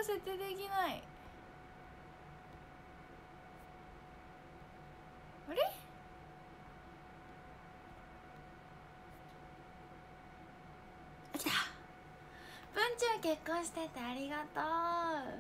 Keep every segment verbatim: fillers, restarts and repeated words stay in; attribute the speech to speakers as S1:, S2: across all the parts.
S1: 設定できない。あれ？あ、来た。文中結婚しててありがとう。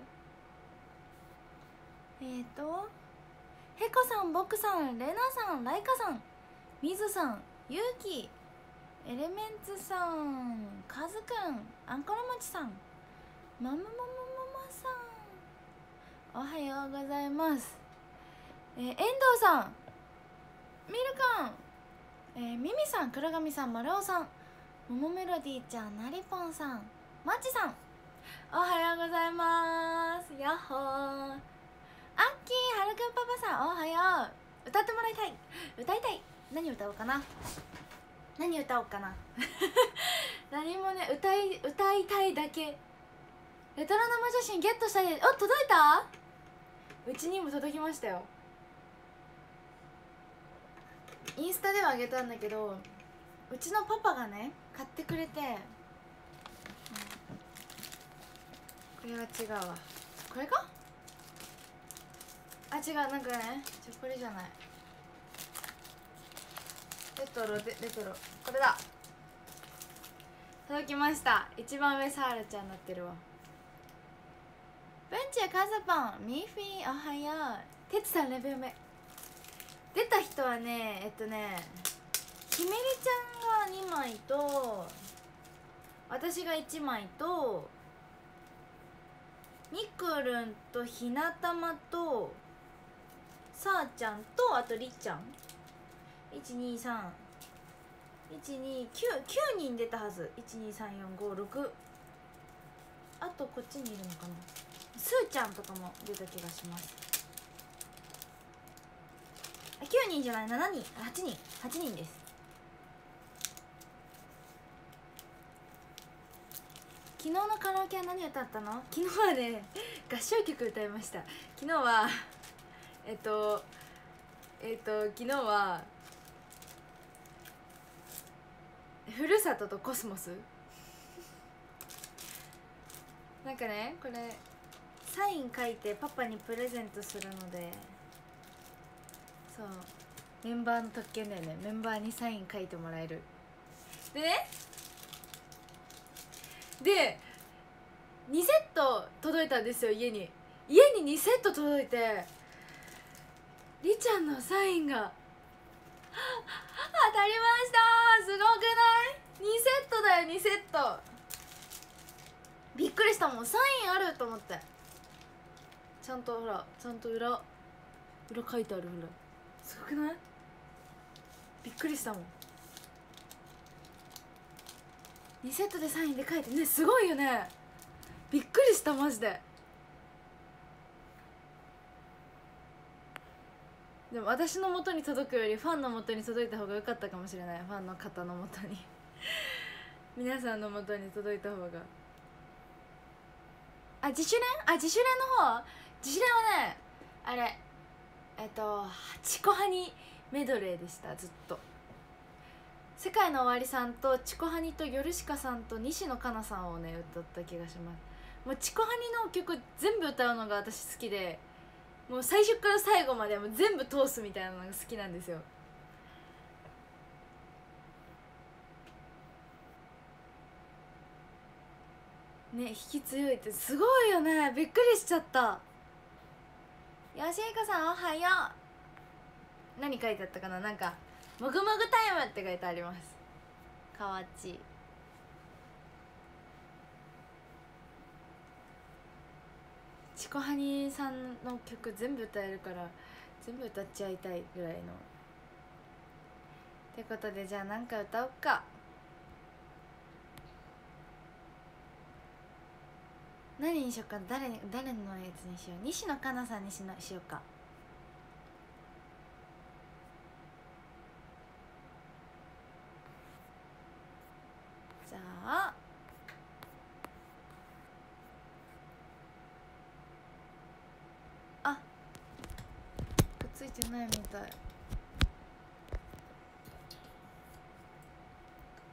S1: えーとへこさん、ぼくさん、れなさん、らいかさん、みずさん、ゆうき、エレメンツさん、かずくん、あんころもちさん、まむももももさん、おはようございます。えー、遠藤さん、ミルカン、えー、ミミさん、黒髪さん、丸尾さん、ももメロディーちゃん、なりぽんさん、まっちさん、おはようございます。やっほー。アッキー、はるくんパパさん、おはよう。歌ってもらいたい。歌いたい。何歌おうかな。何歌おうかな。何もね、歌い歌いたいだけ。レトロ生写真ゲットしたいです。お、届いた？うちにも届きましたよ。インスタではあげたんだけど、うちのパパがね買ってくれて、うん、これは違うわ。これか？あ、違う、なんかね、ちょこれじゃない。レトロでレトロ、これだ。届きました。一番上サーラちゃんになってるわ。文中カズポン、ミーフィー、おはよう。てつさんレベル目出た人はね、えっとねひめりちゃんがにまいと私がいちまいとみくるんとひなたまとさあちゃんとあとりっちゃん、いちにさんいちにきゅうきゅうにん出たはず。いちにさんよんごろく、あとこっちにいるのかな、すーちゃんとかも出た気がします。あ、きゅうにんじゃない、しちにん、はちにん、はちにんです。昨日のカラオケは何歌ったの？昨日はね合唱曲歌いました。昨日はえっとえっと昨日はふるさととコスモスなんかね、これサイン書いてパパにプレゼントするので、そうメンバーの特権だよね。メンバーにサイン書いてもらえる。でね、でにセット届いたんですよ。家に家ににセット届いて、りちゃんのサインが当たりました。すごくない？にセットだよ、にセット。びっくりしたもん、サインあると思って。ちゃんとほら、ちゃんと裏裏書いてある。ほら、すごくない？びっくりしたもん。にセットでサインで書いてね、すごいよね。びっくりした、マジで。でも私の元に届くよりファンの元に届いた方が良かったかもしれない。ファンの方の元に皆さんの元に届いた方が。あ、自主練、あ、自主練の方、自主練はね、あれえっとチコハニメドレーでした。ずっと世界の終わりさんとチコハニとヨルシカさんと西野カナさんをね歌った気がします。もうチコハニの曲全部歌うのが私好きで、もう最初から最後までもう全部通すみたいなのが好きなんですよ。ね、引き強いってすごいよね。びっくりしちゃった。よしいかさん、おはよう。何書いてあったかな。なんかもぐもぐタイムって書いてあります。かわちい。チコハニさんの曲全部歌えるから全部歌っちゃいたいぐらいの。ってことで、じゃあなんか歌おっか。何にしようか。誰に誰のやつにしよう。西野カナさんにしのしようか。じゃああ、くっついてないみたい。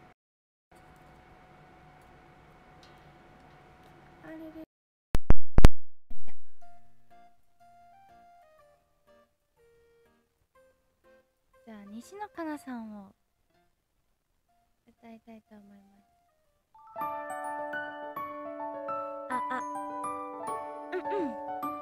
S1: あれれ西野カナさんを歌いたいと思います。ああうんうん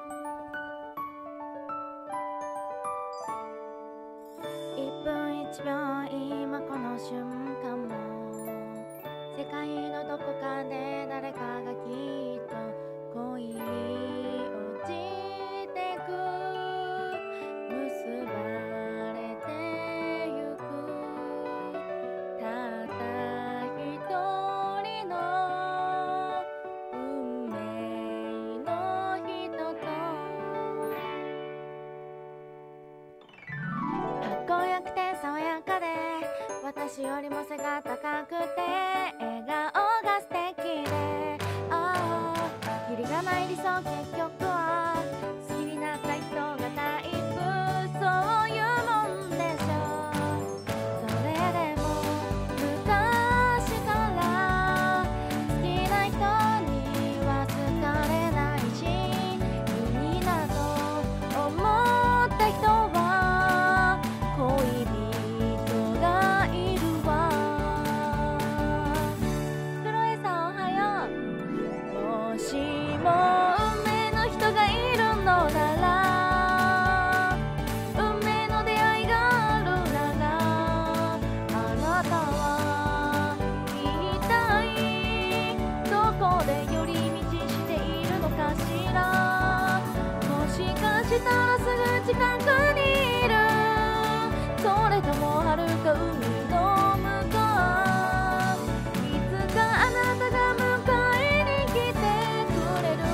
S1: いっぷんいちびょう今この瞬間も世界のどこかで誰かがきっと恋に落ちてく結ばれてゆくたった一人の運命の人とかっこよくて爽やかで私よりも背が高くて笑顔が素敵でああキリがない理想結局は好きになった人がタイプそういうもんでしょそれでも昔から好きな人には好かれないしいいなと思った人は恋人がいるわクロエさんおはようもしも運命の人がいるのなら運命の出会いがあるならあなたは一体どこで寄り道しているのかしらもしかしたらすぐ近くにいるそれともはるか海の向こういつかあなたが迎えに来てくれる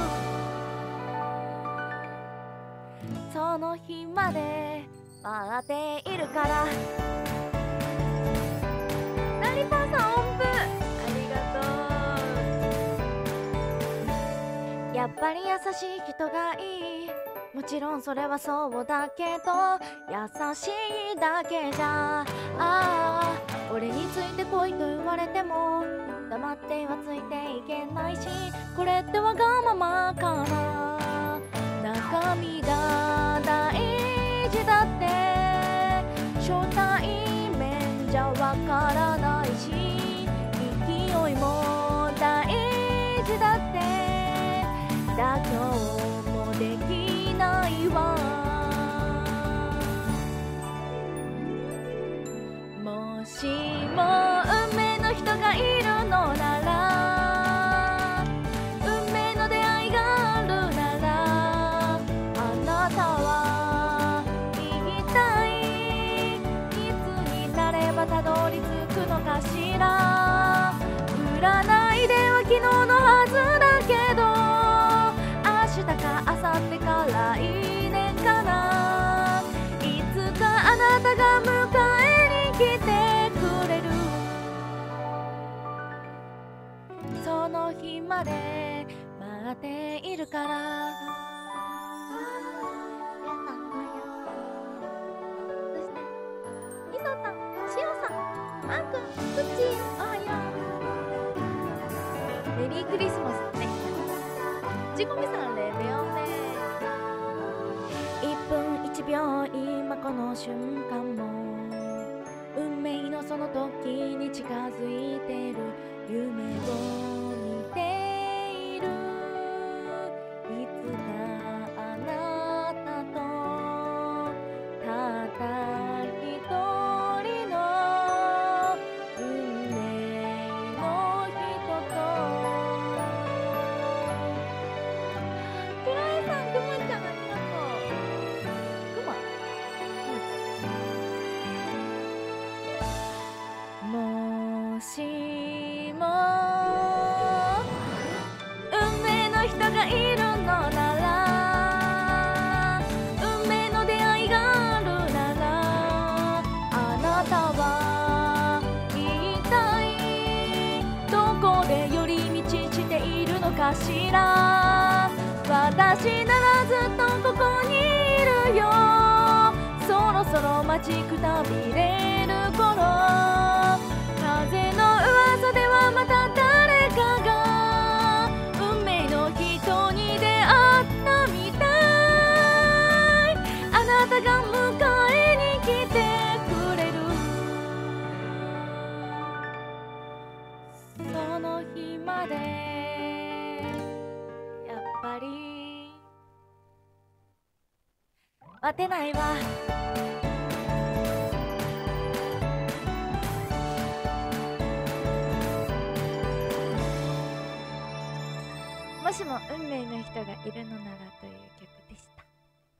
S1: その日まで待っているからラリパーさん音符ありがとうやっぱり優しい人がいいもちろんそれはそうだけど優しいだけじゃああ俺について来いと言われても黙ってはついていけないしこれってわがままかな中身が大事だって初対面じゃわからないし勢いも大事だって妥協もできないわもしも運命の人がいるのなら運命の出会いがあるならあなたは一体いつになればたどり着くのかしら占いでは昨日のはずだけど明日か明後日か来年かないつかあなたが迎えに来てくれるその日まで待っているからそしてみそさん、しおさん、マー君、プッチーおはようメリークリスマスねちこみさんレベオメいっぷんいちびょう今この瞬間も運命のその時に近づいてる夢を見ているいつかあなたとたった一人の運命の人とクロエさん、くまちゃんありがとうくま、うん、もしも運命の人がいるのなら運命の出会いがあるならあなたは一体どこで寄り道しているのかしら私ならずっとここにいるよそろそろ待ちくたびれる頃風の噂ではまた誰かが運命の人に出会ったみたいあなたが迎えに来てくれるわり待てないわ。もしも運命の人がいるのならという曲でした。は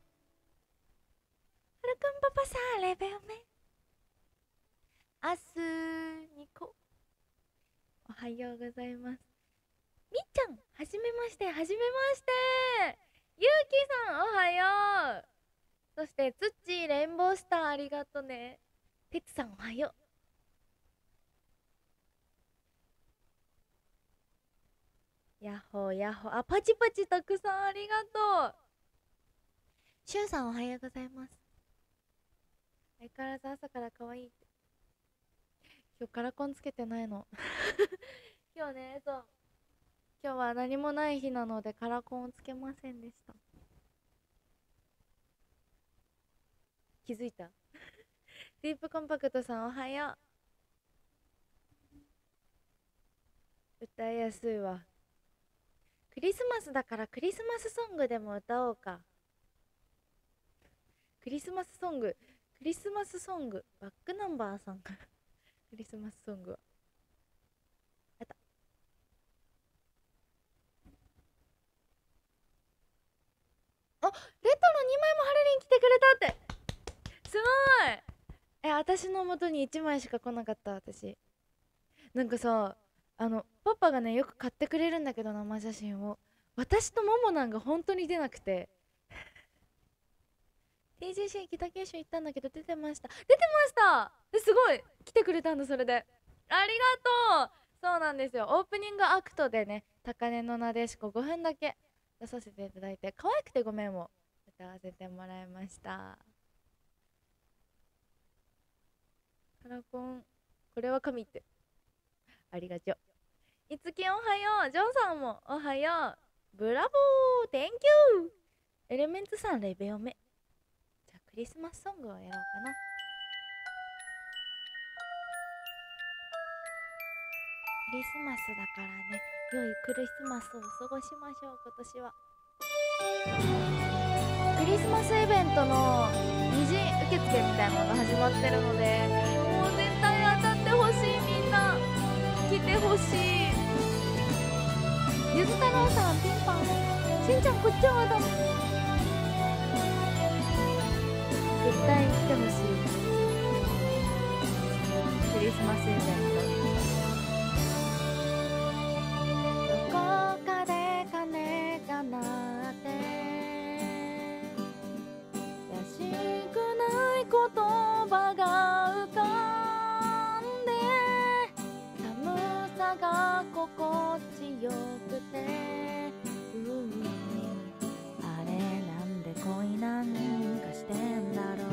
S1: るくんパパさんレベルメアスニコおはようございます。みっちゃんはじめましてはじめまして。ゆうきさんおはよう。そしてつっちーレインボースターありがとね。てつさんおはよう。やっほーやっほー。あ、パチパチたくさんありがとう。しゅうさんおはようございます。相変わらず朝から可愛いって。今日カラコンつけてないの今日ね、そう今日は何もない日なのでカラコンをつけませんでした。気づいたディープコンパクトさんおはよう。歌いやすいわ。クリスマスだからクリスマスソングでも歌おうか。クリスマスソングクリスマスソングバックナンバーさんクリスマスソングはあった。あ、レトロにまいもハレリン来てくれたって。すごい。え、私の元にいちまいしか来なかった。私なんかさ、あのパパがねよく買ってくれるんだけど生写真を、私とモモなんが本当に出なくてティージェーシー 北九州行ったんだけど出てました出てましたですごい来てくれたんだ。それでありがとう。そうなんですよ。オープニングアクトでね高嶺のなでしこごふんだけ出させていただいて、可愛くてごめんを歌わせてもらいました。カラコンこれは神ってありがとう。いつきおはよう。ジョンさんもおはよう。ブラボー Thank you。 エレメンツさんレベオメ。じゃあクリスマスソングをやろうかな。クリスマスだからね、良いクリスマスを過ごしましょう。今年はクリスマスイベントの二次受付みたいなのが始まってるので、もう絶対当たってほしい。みんな来てほしい。ゆず太郎さんピンポン。しんちゃんこっちはだ。絶対に来てほしいクリスマスイベント。どこかで鐘が鳴ってらしくない言葉が浮かんで、寒さが心地よくて、ううあれなんで恋なんかしてんだろ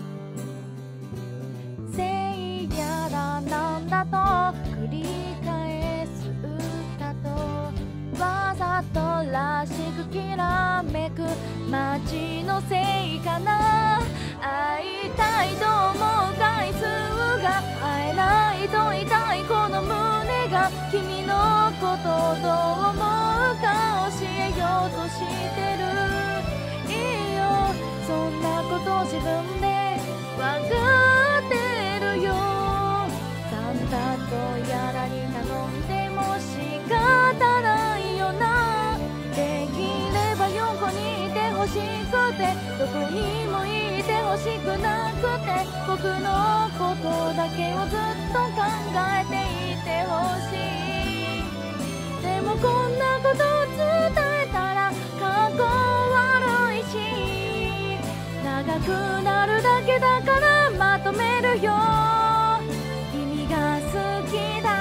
S1: う。せいやらなんだと繰り返す歌と、わざとらしくきらめく街のせいかな。会いたいと思う回数が会えないと痛いこの胸が、君のことをどう思うか教えようとしてる。いいよそんなこと自分でわかってるよ。サンタとやらに頼んでも仕方ないよな。できれば横にいてほしくて、どこにもいてほしくなくて、僕のことだけをずっと考えていてほしい。でもこんなことを伝えたらかっこ悪いし、長くなるだけだからまとめるよ。君が好きだ。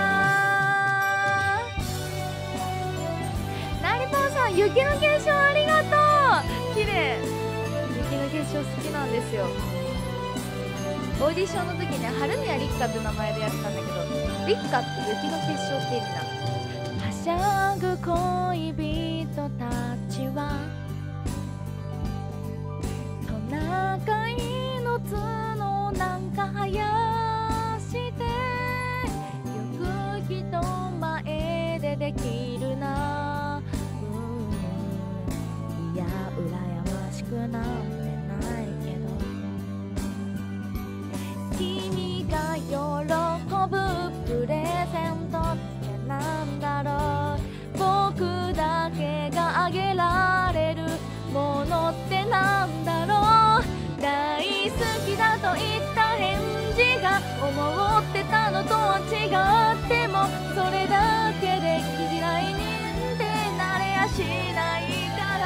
S1: なりぽんさん雪の結晶ありがとう。綺麗。雪の結晶好きなんですよ。オーディションの時ね、春宮リッカって名前でやってたんだけど、リッカって雪の結晶って意味なの。はしゃぐ恋人たちはトナカイの角なんか生やして、よく人前でできるな、うんなんてないけど、君が喜ぶプレゼントってなんだろう。僕だけがあげられるものってなんだろう。大好きだと言った返事が思ってたのとは違っても、それだけで嫌いにってなれやしないから。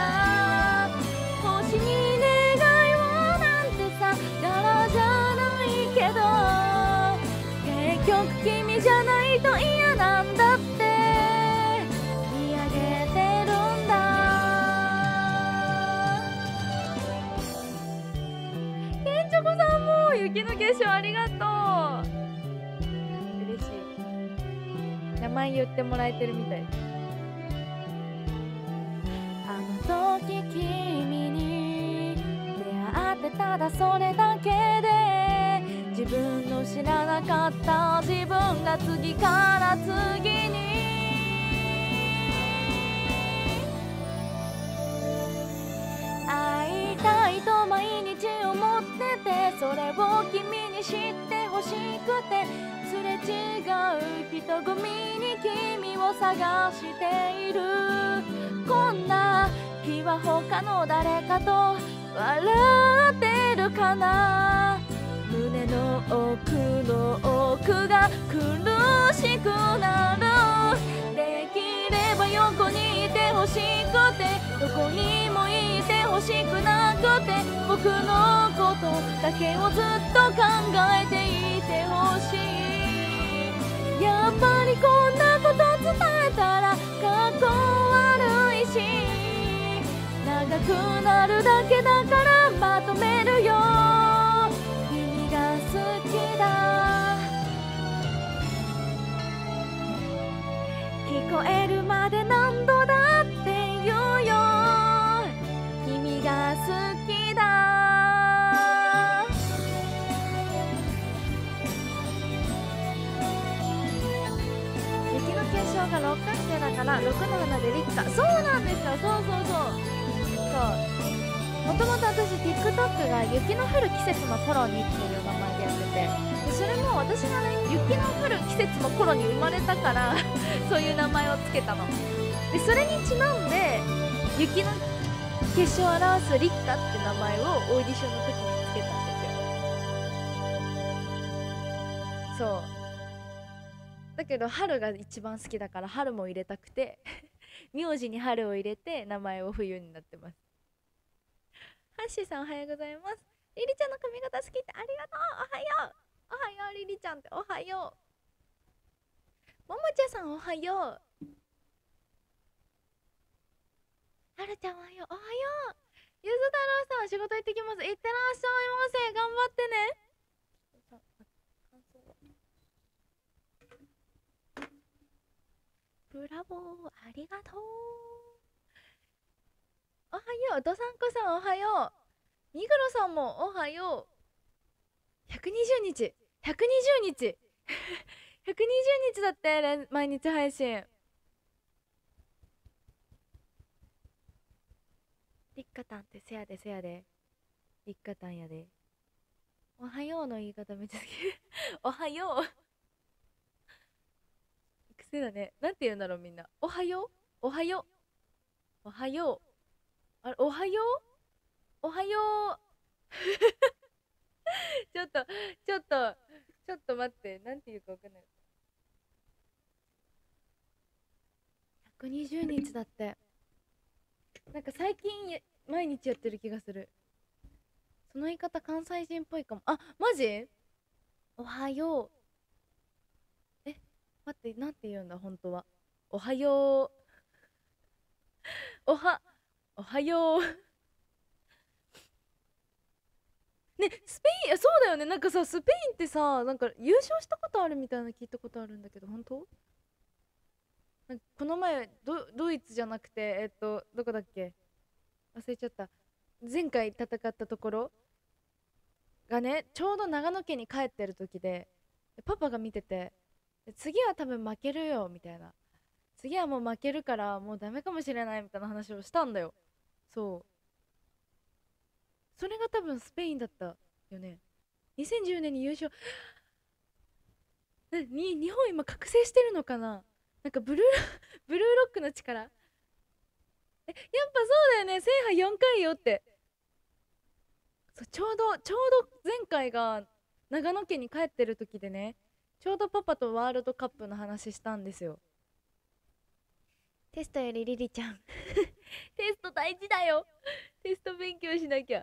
S1: 星に願いはなんてさ柄じゃないけど、結局君じゃないと嫌なんだって見上げてるんだ。ケンチョコさんも雪の結晶ありがとう。嬉しい。名前言ってもらえてるみたい。あの時君に出会ってただそれだけで、自分の知らなかった自分が次から次に会いたいと毎日思ってて、それを君に知ってほしくて、すれ違う人混みに君を探している。こんな日は他の誰かと笑ってるかな。胸の奥の奥が苦しくなる。できれば横にいてほしくて、どこにもいてほしくなくて、僕のことだけをずっと考えていてほしい。やっぱりこんなこと伝えたらかっこ悪いし、長くなるだけだからまとめるよ。君が好きだ、聞こえるまで何度だって言うよ。君が好きだ。雪の結晶が六角形だからろくの花で立花。そうなんですよ。そうそうそうそう。もともと私 TikTok が雪の降る季節の頃にっていう名前でやってて、でそれも私がね雪の降る季節の頃に生まれたからそういう名前をつけたので、それにちなんで雪の結晶を表す立花って名前をオーディションの時につけたんですよ。そうだけど春が一番好きだから春も入れたくて名字に春を入れて名前を冬になってます。ハッシーさんおはようございます。リリちゃんの髪型好きってありがとう。おはようおはよう。リリちゃんっておはよう。ももちゃさんおはよう。はるちゃんおはよう。おはよう。ゆず太郎さん仕事行ってきます。いってらっしゃいませ。頑張ってね。ブラボーありがとう。おはよう。どさんこさんおはよう。みぐろさんもおはよう。ひゃくにじゅうにちひゃくにじゅうにちひゃくにじゅうにちだって毎日配信。りっかたんってせやでせやでりっかたんやで。おはようの言い方めっちゃ好きおはよう癖だね。なんて言うんだろうみんな。おはようおはようおはようあれおはようおはようちょっとちょっとちょっと待って、なんて言うかわかんない。ひゃくにじゅうにちだって。なんか最近毎日やってる気がする。その言い方関西人っぽいかも。あ、マジ？おはよう。え、待って、なんて言うんだ本当は。おはようおはおはようね、スペイン、そうだよね。なんかさ、スペインってさ、なんか優勝したことあるみたいな聞いたことあるんだけど、本当？なんかこの前ド、ドイツじゃなくて、えっと、どこだっけ忘れちゃった。前回戦ったところがね、ちょうど長野県に帰ってる時で、パパが見てて、次は多分負けるよ、みたいな。次はもう負けるから、もうダメかもしれないみたいな話をしたんだよ。そう。
S2: それが多分スペインだったよね。にせんじゅうねんに優勝。なに日本今覚醒してるのかな。なんかブルーブルーロックの力。え、やっぱそうだよね、制覇よんかいよって。そう、ちょうどちょうど前回が長野県に帰ってる時でね、ちょうどパパとワールドカップの話したんですよ。テストよりリリちゃんテスト大事だよ。テスト勉強しなきゃ。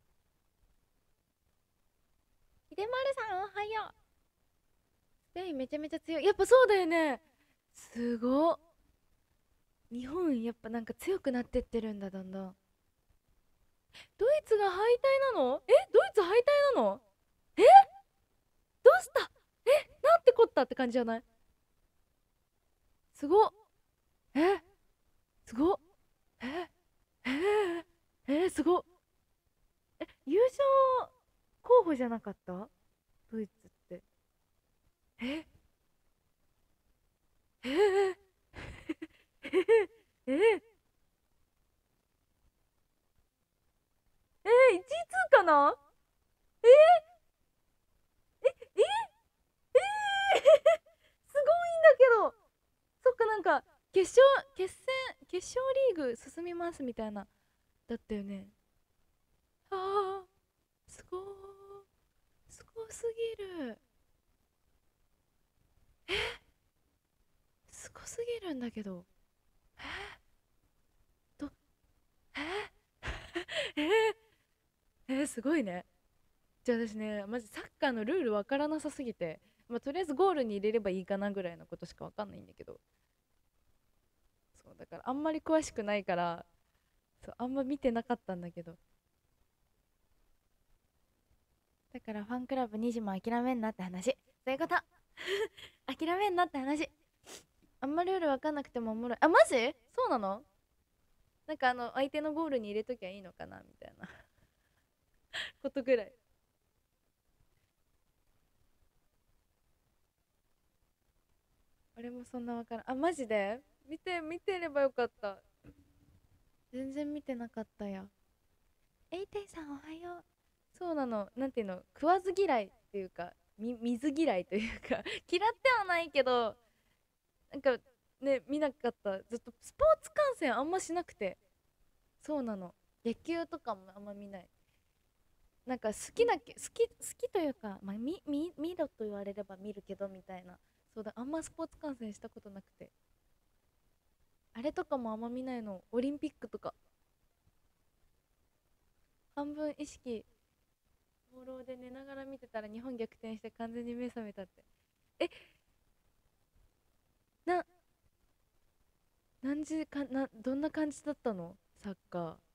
S2: 秀丸さんおはよう。スペインめちゃめちゃ強い。やっぱそうだよね。すごっ。日本やっぱなんか強くなってってるんだ、だんだん。ドイツが敗退なの？え、ドイツ敗退なの？え、どうした？え、なんてこったって感じじゃない？すごっ。え、すごっ。え、えー、えー、すごっ。え、優勝候補じゃなかった？ドイツって。え、えー、えー、えー、えー、いちい通過な？えー、え、ええー、すごいんだけど。そっか、なんか決勝決戦決勝リーグ進みますみたいなだったよね。あー、すごー、すごすぎる。すごすぎるんだけど。えー、どえー、えー、えー、すごいね。じゃあ私ね、マジサッカーのルールわからなさすぎて、まあ、とりあえずゴールに入れればいいかなぐらいのことしかわかんないんだけど、そうだからあんまり詳しくないから、そうあんま見てなかったんだけど、だからファンクラブにじも諦めんなって話。そういうこと諦めんなって話。あんまルールわかんなくてもおもろい。あ、マジ？そうなの？なんかあの相手のゴールに入れときゃいいのかなみたいなことぐらい。俺もそんなわからん。あ、マジで見て見てればよかった。全然見てなかったや。エイテイさんおはよう。そうなの、なんていうの、食わず嫌いっていうか、み水嫌いというか嫌ってはないけど、なんかね、見なかった。ずっとスポーツ観戦あんましなくて。そうなの、野球とかもあんま見ない。なんか好きなき好き好きというか、まあ、見見見ろと言われれば見るけどみたいな。そうだ、あんまスポーツ観戦したことなくて。あれとかもあんま見ないの、オリンピックとか。半分意識放浪で寝ながら見てたら日本逆転して完全に目覚めたって。え、な何時かな、どんな感じだったのサッカー？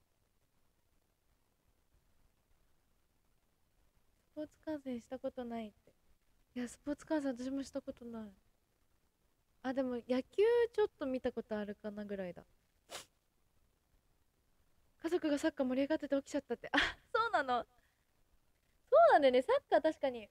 S2: スポーツ観戦したことないって。いや、スポーツ観戦私もしたことない。あ、でも野球ちょっと見たことあるかなぐらいだ。家族がサッカー盛り上がってて起きちゃったって。あ、そうなの。そうなんだよね、サッカー確かに。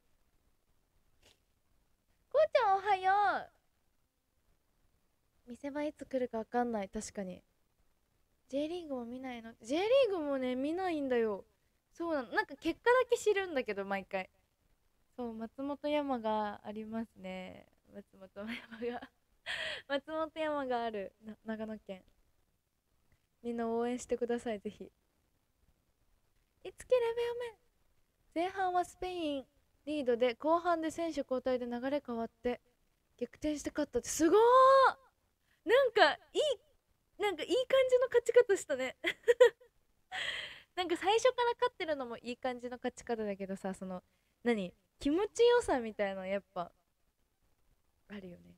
S2: こうちゃんおはよう。見せ場いつ来るか分かんない、確かに。 J リーグも見ないの？ J リーグもね見ないんだよ。そうなの、なんか結果だけ知るんだけど毎回。そう、松本山がありますね。松本山が松本山があるな長野県。みんな応援してくださいぜひ。いつきレベル目。前半はスペインリードで後半で選手交代で流れ変わって逆転して勝ったって。すごー。なんかいい、なんかいい感じの勝ち方したねなんか最初から勝ってるのもいい感じの勝ち方だけどさ、その何、気持ちよさみたいなやっぱあるよね。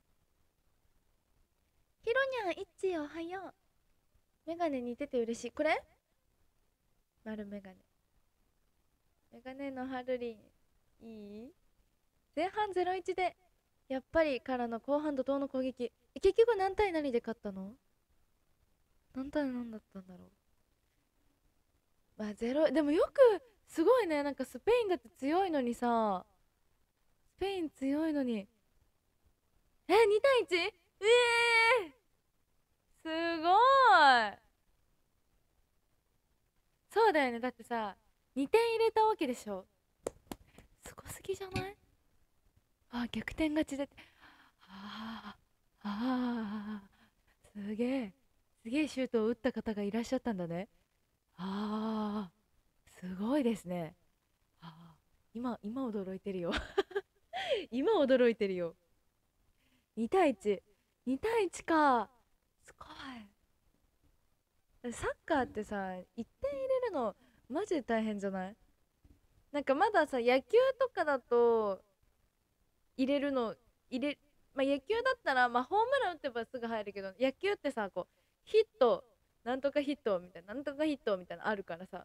S2: ひろにゃんいっちおはよう。メガネ似てて嬉しい。これ丸メガネ。メガネのハルリンいい。前半ゼロいちでやっぱりからの後半怒涛の攻撃。え、結局何対何で勝ったの？何対何だったんだろう。まあゼロでもよく、すごいね、なんかスペインだって強いのにさ、スペイン強いのに、え、に対いち？ ええー、すごい。 そうだよね。だってさ、にてん入れたわけでしょ。すごすぎじゃない？あ、逆転勝ちで。ああ、ああ、すげえ。すげえシュートを打った方がいらっしゃったんだね。ああ、すごいですね。ああ、今、今驚いてるよ。今驚いてるよ。に対いち。に対いちか。すごい。サッカーってさ、いってん入れるの、マジで大変じゃない？なんかまださ、野球とかだと、入れるの、入れ、まあ、野球だったら、まあ、ホームラン打てばすぐ入るけど、野球ってさ、こう、ヒット、なんとかヒットみたいな、なんとかヒットみたいなのあるからさ。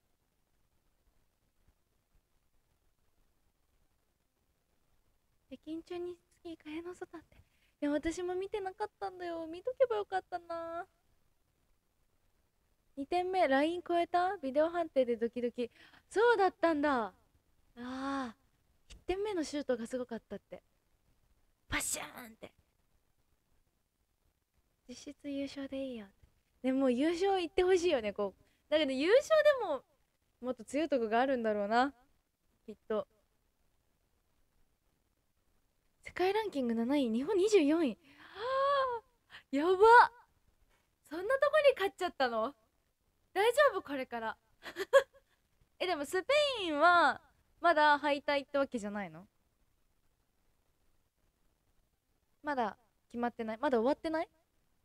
S2: 北京中にスキー蚊帳の外って。いや、私も見てなかったんだよ。見とけばよかったな。にてんめ、ライン 超えたビデオ判定でドキドキ。そうだったんだ。ああ、いってんめのシュートがすごかったって。パッシャーンって。実質優勝でいいよって。でも優勝いってほしいよね、こう。だけど優勝でももっと強いとこがあるんだろうな。きっと。世界ランキングなない、日本にじゅうよんい。はあ、やば。そんなとこに勝っちゃったの？大丈夫これから？え、でもスペインはまだ敗退ってわけじゃないの？まだ決まってない？まだ終わってない？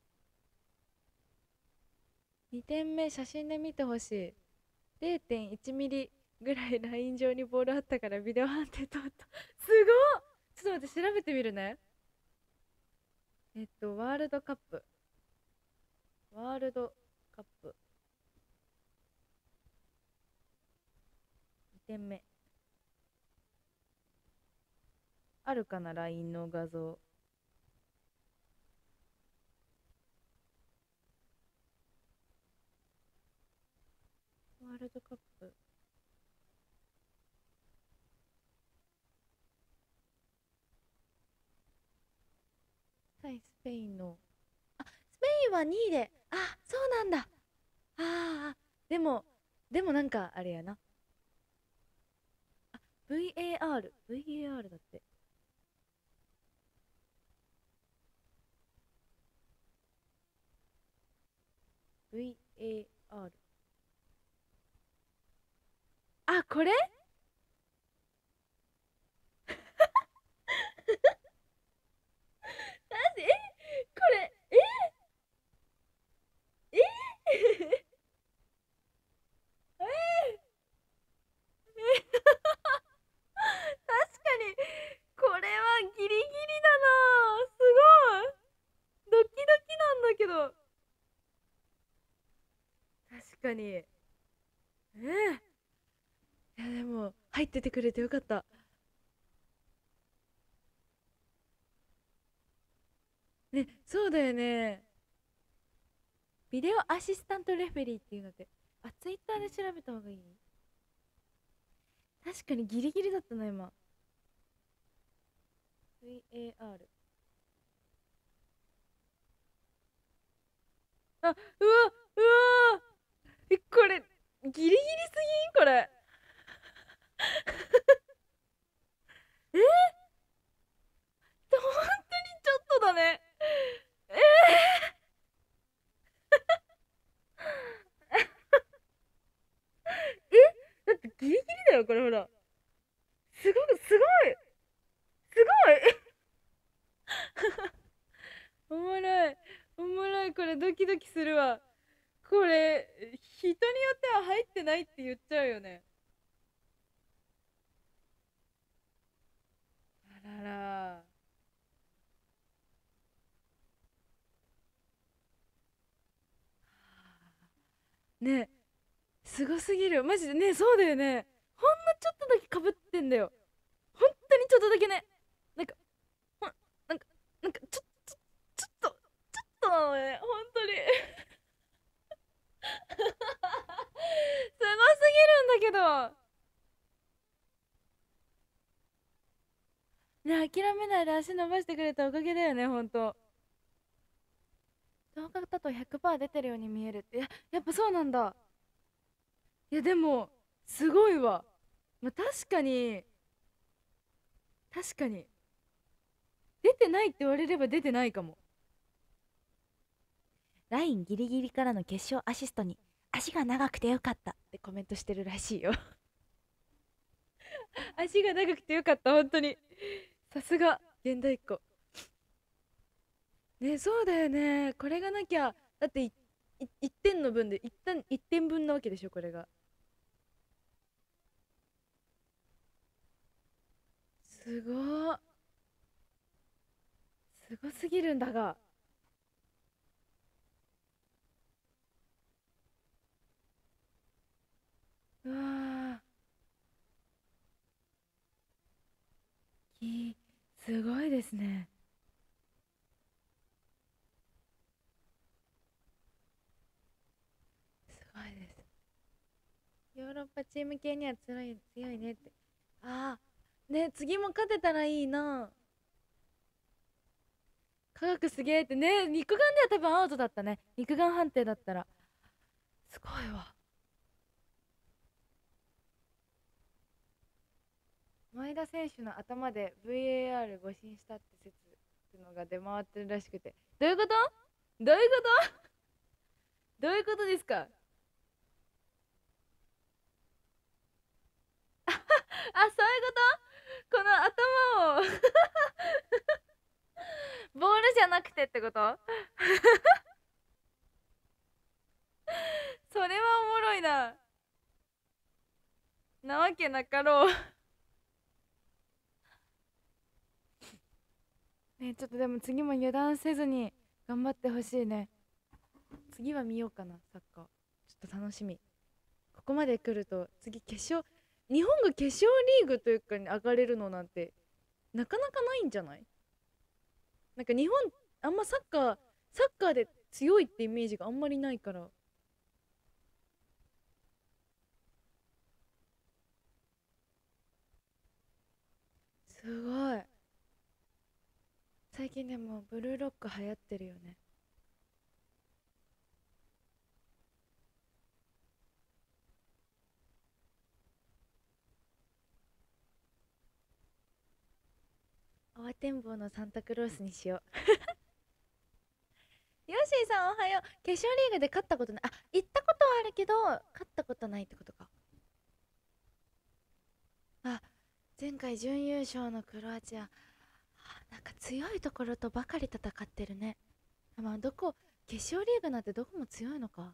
S2: に 点目写真で見てほしい。れいてんいちミリぐらいライン上にボールあったからビデオ判定通った。すごっ。ちょっと待って、調べてみるね。えっとワールドカップワールドカップにてんめあるかな、 ライン の画像。ワールドカップ対スペインの、あ、スペインはにいで、あ、そうなんだ。ああ、でもでもなんかあれやな。あ、 ブイエーアール ブイエーアール だって。 ブイエーアール、 あ、これマジ？え、これ、ええええ確かに、これはギリギリだな。すごいドキドキなんだけど。確かに。ええ、いやでも入っててくれてよかった。ね、そうだよね。ビデオアシスタントレフェリーっていうのって、あ、ツイッターで調べた方がいい？確かにギリギリだったな今。 ブイエーアール、 あ、うわうわ、え、これギリギリすぎんこれ。え本当にちょっとだね。えー、え、だってギリギリだよこれ、ほら。すごいすごいすごいおもろいおもろい、これドキドキするわ。これ人によっては入ってないって言っちゃうよね。あらら。ね、すごすぎるマジでね。そうだよね。ほんのちょっとだけかぶってんだよ。本当にちょっとだけね。なんかほんなんかなんかちょちょちょっとちょっとなのね、本当に。すごすぎるんだけど。ね、諦めないで足伸ばしてくれたおかげだよね、ほんと。動画だとひゃくパーセント出てるように見えるって。や、やっぱそうなんだ。 いやでもすごいわ。まあ、確かに確かに出てないって言われれば出てないかも。ラインギリギリからの決勝アシストに足が長くてよかったってコメントしてるらしいよ足が長くてよかった、本当にさすが現代っ子ね。そうだよね、これがなきゃだっていいいってんの分で一旦いってんぶんなわけでしょこれが。すごー、すごすぎるんだが。うわー、きすごいですね。すごいです。ヨーロッパチーム系には強い強いねって。ああね、次も勝てたらいいな。科学すげえってね。肉眼では多分アウトだったね、肉眼判定だったら。すごいわ。前田選手の頭で ブイエーアール 誤審したって説のが出回ってるらしくて。どういうこと、どういうことどういうことですか。あ、そういうこと、この頭をボールじゃなくてってことそれはおもろいな。なわけなかろうね。ちょっとでも次も油断せずに頑張ってほしいね。次は見ようかな、サッカー。ちょっと楽しみ。ここまで来ると次決勝、日本が決勝リーグというかに上がれるのなんてなかなかないんじゃない。なんか日本あんまサッカーサッカーで強いってイメージがあんまりないから。すごい。最近でもブルーロック流行ってるよね。慌てんぼうのサンタクロースにしようヨッシーさんおはよう。決勝リーグで勝ったことない。あ、行ったことはあるけど勝ったことないってことか。あ、前回準優勝のクロアチア、なんか強いところとばかり戦ってるね。まあどこ、決勝リーグなんてどこも強いのか。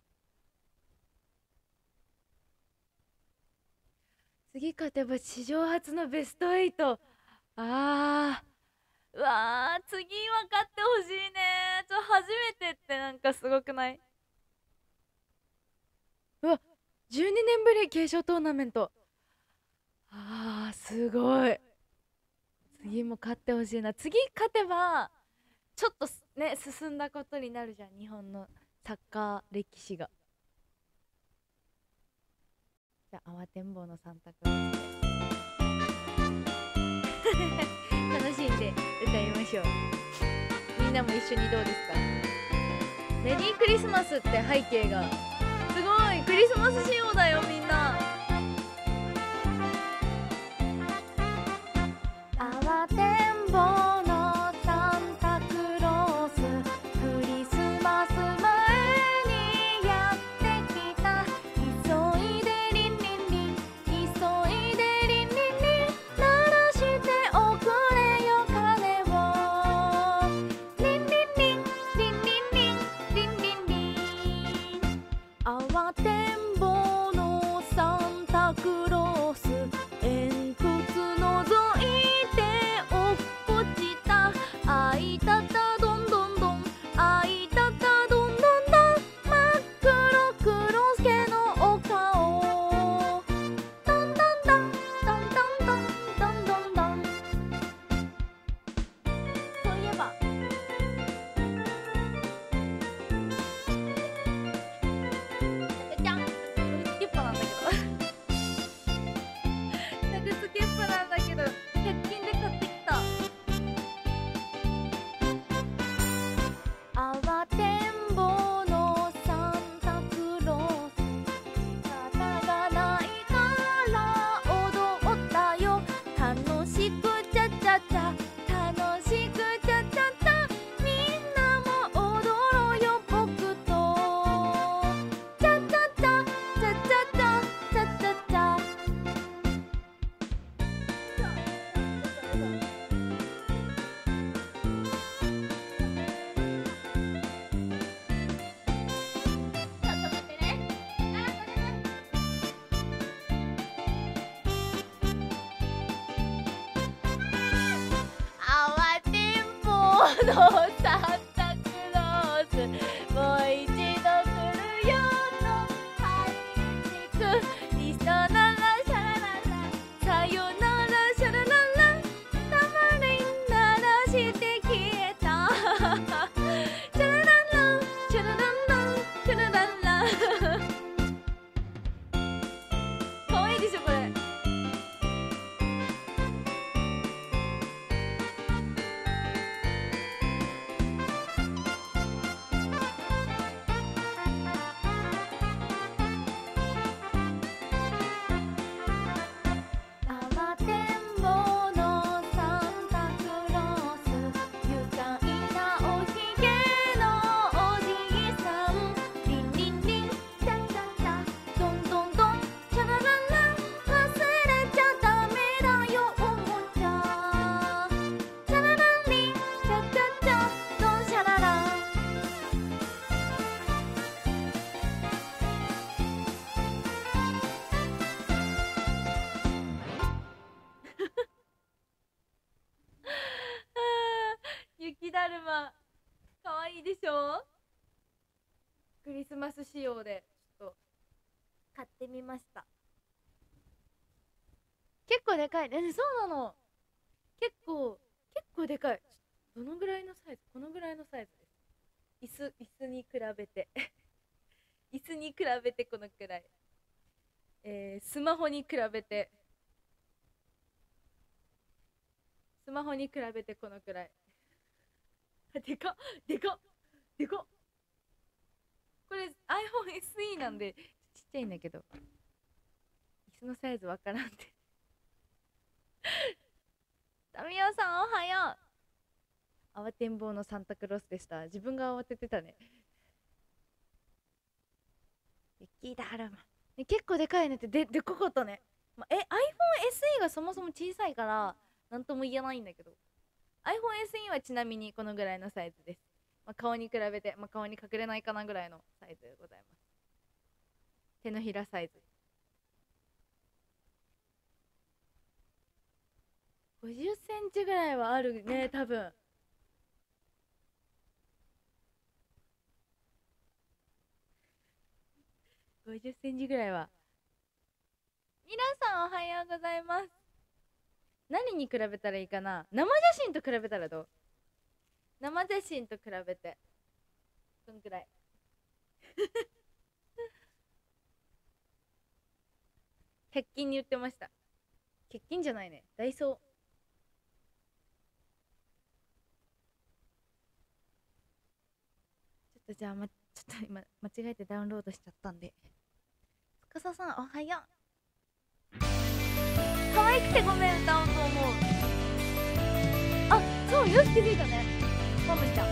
S2: 次勝てば史上初のベストはち。あー、うわー、次は勝ってほしいね。ちょ初めてってなんかすごくない？うわ、じゅうにねんぶり決勝トーナメント。あー、すごい。次も勝ってほしいな。次勝てばちょっとね進んだことになるじゃん、日本のサッカー歴史が。じゃあ慌てんぼうのサンタクロースで楽しんで歌いましょう。みんなも一緒にどうですか。メリークリスマスって背景がすごいクリスマス仕様だよみんな。
S1: 慌てんぼうのサンタクロース、クリスマス前にやってきた。急いでリンリンリン、急いでリンリンリン、鳴らしておくれよ鐘を。リンリンリン、リンリンリン、リンリンリン。慌てんぼうのサンタクロース、煙突のぞいて落っこちた。あいたたどんどんどん、あいたたどんどんどん、真っ黒黒助のお顔。どんどんどん、どんどんどん、どんどんどん。そういえばじゃん、スキッパなんだけどタグスキップなんだけどひゃく均で買ってきた。慌てんぼうのサンタクロース、仕方が
S2: のサンタクロースもう一度来るよと会いに行く一緒ならシャラララさよならシャラララたまりならして消えたシャラララシャラララシャラララかわいいでしょこれ。慌てんぼうのサンタクロース愉快なおひげのおじいさんリンリンリンチャチャチャドンドンドンチャラララ忘れちゃダメだよおもちゃチャララリンチャチャチャドンシャララ雪だるまかわいいでしょ。クリスマス仕様でちょっと買ってみました。結構でかいね。そうなの、結構結構でかい。どのぐらいのサイズ？このぐらいのサイズです。椅子椅子に比べて椅子に比べてこのくらい、えー、スマホに比べてスマホに比べてこのくらいでかっでかっでかっ。これ アイフォンエスイー なんでちっちゃいんだけど椅子のサイズわからんてタミオさんおはよう。慌てんぼうのサンタクロースでした。自分が慌ててたね。雪だるま、ね、結構でかいねって。ででかかったね、ま、え アイフォンエスイー がそもそも小さいからなんとも言えないんだけど アイフォンエスイー はちなみにこのぐらいのサイズです。まあ、顔に比べて、まあ、顔に隠れないかなぐらいのサイズでございます。手のひらサイズ。ごじゅっセンチぐらいはあるね多分。ごじゅっセンチぐらいは。皆さんおはようございます。何に比べたらいいかな。生写真と比べたらどう？生写真と比べてどんくらいひゃく均に売ってました。ひゃく均じゃないね、ダイソー。ちょっとじゃあ、ま、ちょっと今間違えてダウンロードしちゃったんで。つかささんおはよう。可愛くてごめん歌おうと思う。あ、そうよく気づいたねマムちゃん。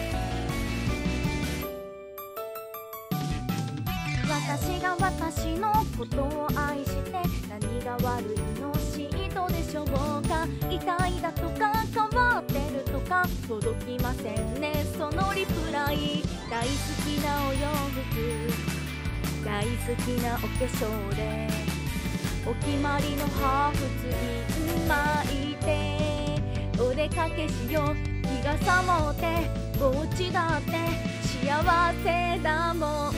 S2: 私が私のことを愛して何が悪いのシートでしょうか。痛いだとか変わってるとか届きませんねそのリプライ。大好きなお洋服大好きなお化粧でお決まりのハーフツイン巻いてお出かけしよう。日がさもってぼっちだって幸せだもん。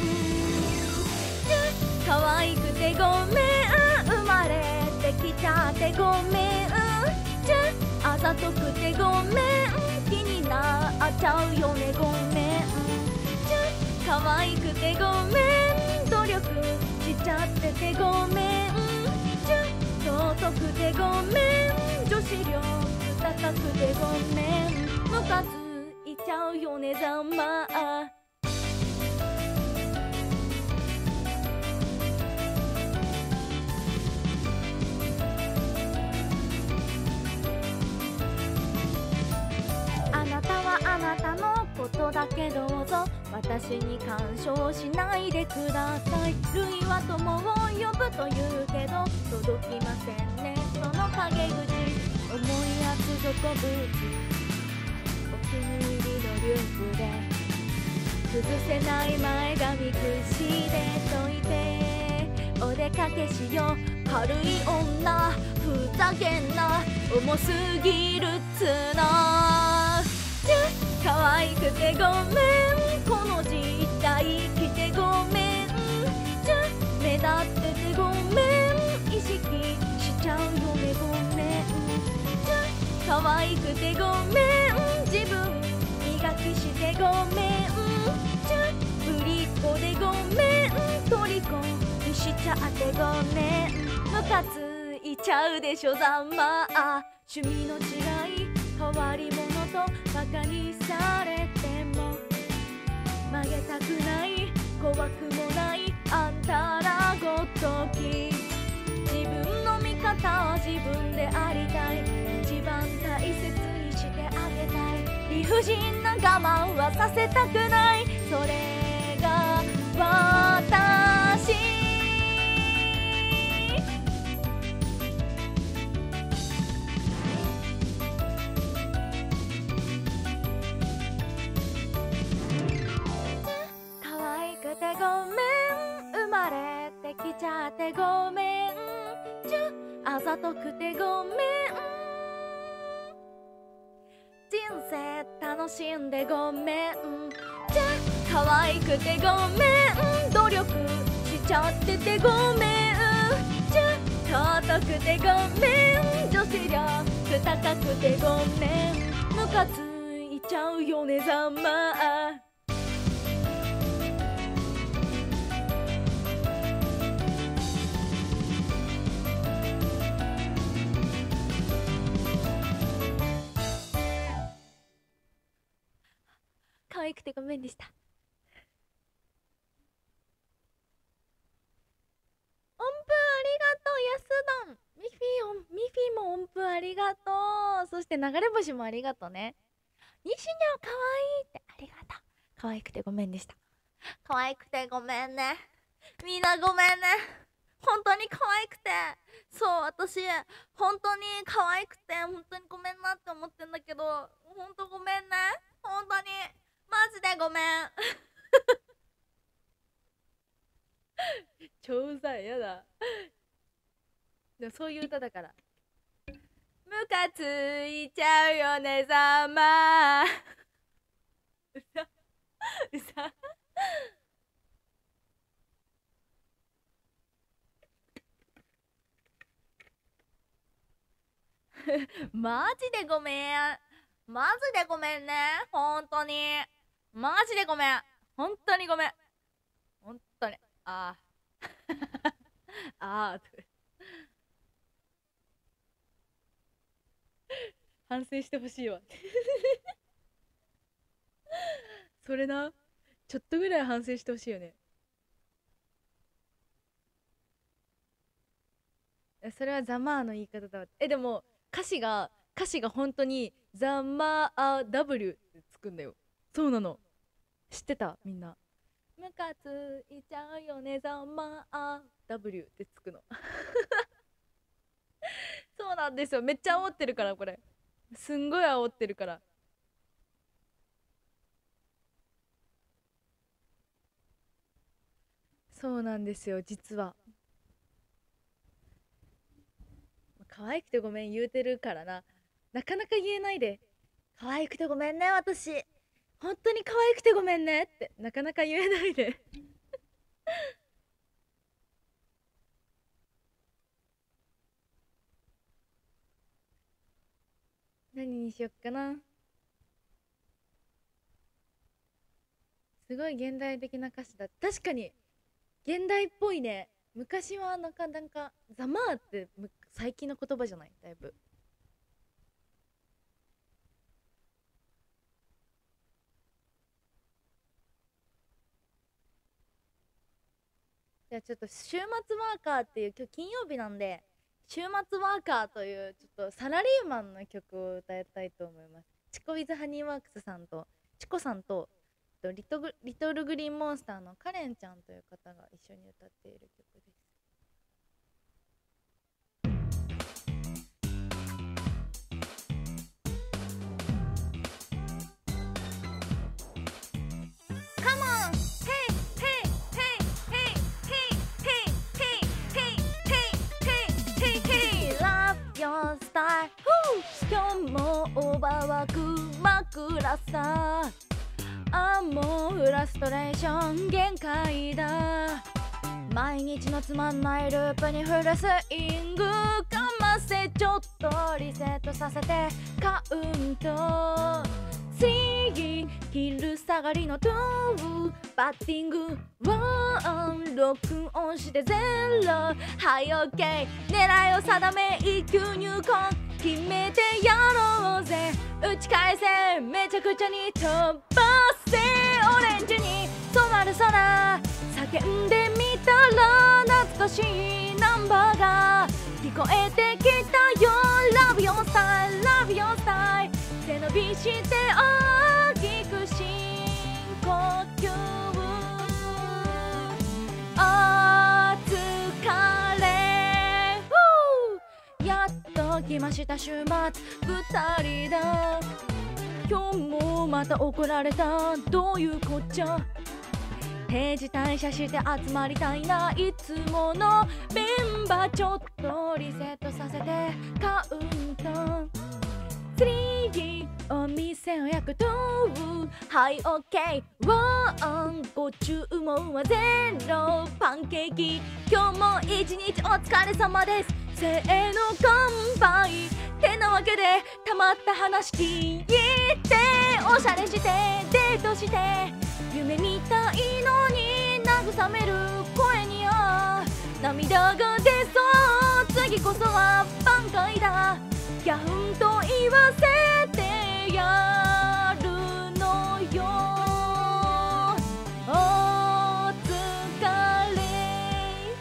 S2: 可愛くてごめん生まれてきちゃってごめんあざとくてごめん気になっちゃうよねごめん可愛くてごめん努力しちゃっててごめん尊くてごめん女子力高くてごめんムカついちゃうよねざまあ。あなたはあなたのことだけどうぞ私に干渉しないでください。類は友を呼ぶというけど届きませんねその陰口。重い厚底ブーツお気に入りのリュックで崩せない前髪くしでといてお出かけしよう。軽い女ふざけんな重すぎるっつの可愛くてごめんこの時代来てごめんじゃ目立っててごめん意識しちゃうよねごめんじゃ可愛くてごめん自分磨きしてごめんじゃぶりっ子でごめん虜にしちゃってごめんムカついちゃうでしょざまあ趣味の違い変わり者とバカにされても曲げたくない怖くもないあんたらごとき自分の味方は自分でありたい一番大切にしてあげたい理不尽な我慢はさせたくないそれが私ごめん生まれてきちゃってごめんじゃあざとくてごめん人生楽しんでごめんじゃ可愛くてごめん努力しちゃっててごめんじゃ尊くてごめん女子力高くてごめんムカついちゃうよねざまあ可愛くてごめんでした。音符ありがとうヤスドンミフィオンミフィも音符ありがとうそして流れ星もありがとうね西にゃ可愛いってありがとう可愛くてごめんでした可愛くてごめんねみんなごめんね本当に可愛くてそう私本当に可愛くて本当にごめんなって思ってんだけど本当ごめんね本当にマジでごめん超うざいやだでもそういう歌だからムカついちゃうよねざまうざうざマジでごめんマジでごめんね本当にマジでごめん本当にごめん本当にああああ反省してほしいわそれなちょっとぐらい反省してほしいよねそれはザマーの言い方だわえでも歌詞が歌詞が本当にザマー W ってつくんだよそうなの知ってたみんなムカついちゃうよねザマー W ってつくのそうなんですよめっちゃ煽ってるからこれすんごい煽ってるからそうなんですよ実は可愛くてごめん言うてるからななかなか言えないで可愛くてごめんね私本当に可愛くてごめんねってなかなか言えないで何にしよっかなすごい現代的な歌詞だ確かに現代っぽいね昔はなかなかざまあって最近の言葉じゃないだいぶじゃあちょっと週末ワーカーっていう今日金曜日なんで週末ワーカーというちょっとサラリーマンの曲を歌いたいと思いますチコウィズハニーワークスさんとチコさんとリトグリトルグリーンモンスターのカレンちゃんという方が一緒に歌っている曲です今日も
S1: 葉は熊倉さ。あもうフラストレーション限界だ。毎日のつまんないループにフルスイングかませ、ちょっとリセットさせてカウントスリー、昼下がりのツー、バッティングワン、録音してゼロ、はいオッケー、狙いを定め一級入魂決めてやろうぜ、打ち返せめちゃくちゃに飛ばせ、オレンジに染まる空叫んでみたら懐かしいナンバーが聞こえてきたよ、ラブヨースタイルラブヨースタイル、背伸びして大きく深呼吸、お疲れ、やっと来ました週末ふたりだ、今日もまた怒られた、どういうこっちゃ、定時退社して集まりたいな、いつものメンバーちょっとリセットさせてカウントスリー、お店を焼くとはいオッケーワン、ご注文はゼロ、パンケーキ今日も一日お疲れ様です、せーの乾杯てなわけでたまった話聞いて、おしゃれしてデートして夢みたいのに慰める声には涙が出そう、次こそは挽回だ、ギャフンと言わせてやるのよ、お疲れ、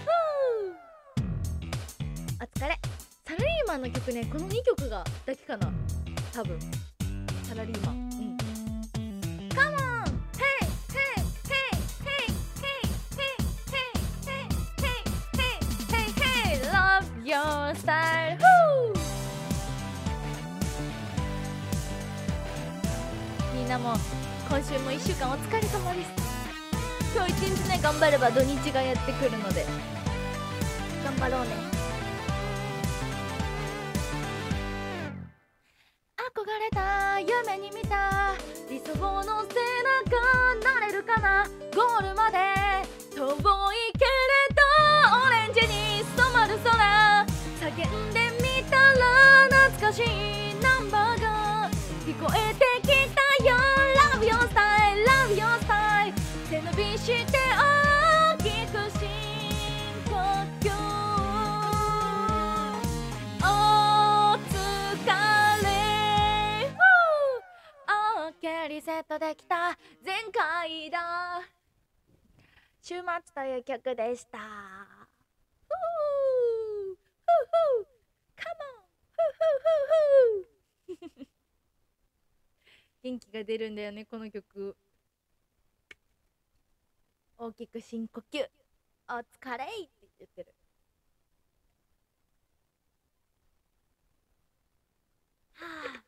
S2: お疲れ。サラリーマンの曲ね、このにきょくがだけかな多分。サラリーマン、うん、
S1: カモンヘイヘイヘイヘイヘイヘイヘイヘイヘイヘイヘイヘイ Love your style、 みんなも今週もいっしゅうかんお疲れ様です。今日一日ね頑張れば土日がやってくるので頑張ろうね。憧れた夢に見た理想の背中なれるかな、ゴールまで遠いけれどオレンジに染まる空叫んでみたら懐かしいナンバーが聞こえてきたよ、 Love your style Love your style、 背伸びして大きく深呼吸、お疲れ、オッケーリセットできた前回だ、週末という曲でした。ふうふうふうカモンふうふうふうふう元気が出るんだよねこの曲。大きく深呼吸、お疲れいって言ってる。はあ、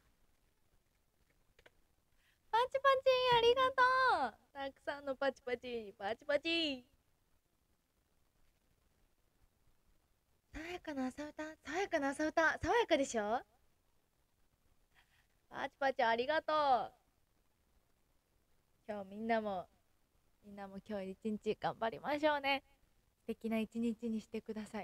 S1: パチパチありがとう、たくさんのパチパチパチパチ。爽やかな朝歌、爽やかな朝歌、爽やかでしょ。パチパチありがとう。今日みんなもみんなも今日一日頑張りましょうね。素敵な一日にしてください。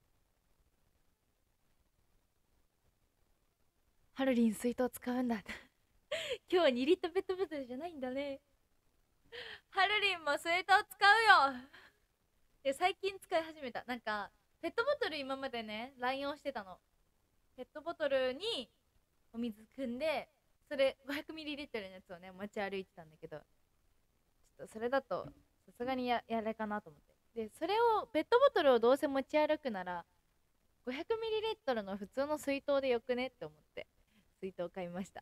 S1: ハルリン水筒使うんだ今日はにリットルペットボトルじゃないんだね。ハルリンも水筒使うよで最近使い始めた。なんかペットボトル今までね乱用してたの。ペットボトルにお水汲んでそれ ごひゃくミリリットル のやつをね持ち歩いてたんだけど、ちょっとそれだとさすがに や, やれかなと思って、でそれをペットボトルをどうせ持ち歩くなら ごひゃくミリリットル の普通の水筒でよくねって思って水筒を買いました。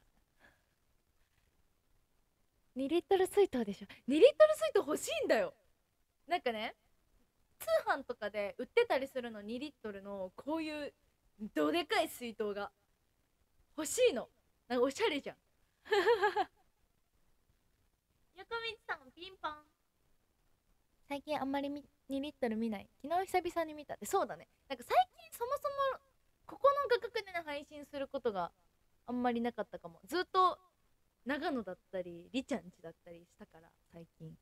S1: にリットル水筒でしょ。にリットル水筒欲しいんだよ。なんかね通販とかで売ってたりするの、にリットルのこういうどでかい水筒が欲しいの。なんかおしゃれじゃん横道さんピンポン。最近あんまりにリットル見ない。昨日久々に見たって。そうだね、なんか最近そもそもここの画角でね配信することが
S2: あんまりなかったかも。ずっと長野だったりりちゃん家だったりしたから最近。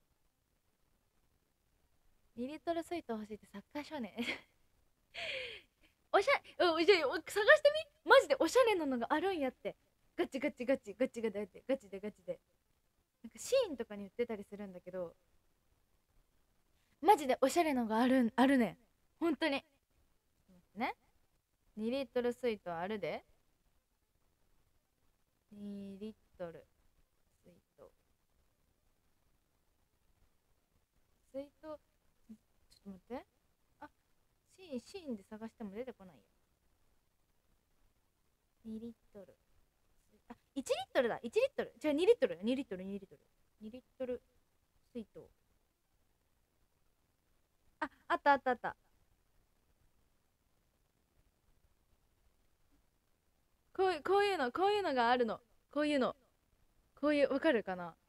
S2: にリットル水筒欲しいってサッカー少年おしゃれ、うん、じゃあ探してみ、マジでおしゃれなのがあるんやって。ガチガチガチガチガチでガチでガチで、なんかシーンとかに売ってたりするんだけど、マジでおしゃれのがあるんあるねん、ほんとに。ちょっと待ってね、にリットル水筒あるで。にリットル水筒水筒ちょっと待って、あ、シーンシーンで探しても出てこないよ。にリットル、あ、いちリットルだ、いちリットル、じゃあにリットル、にリットル、にリットル、にリットル水筒。あ、あったあったあった。こういう、こういうの、こういうのがあるの。こういうの。こういう、わかるかなわ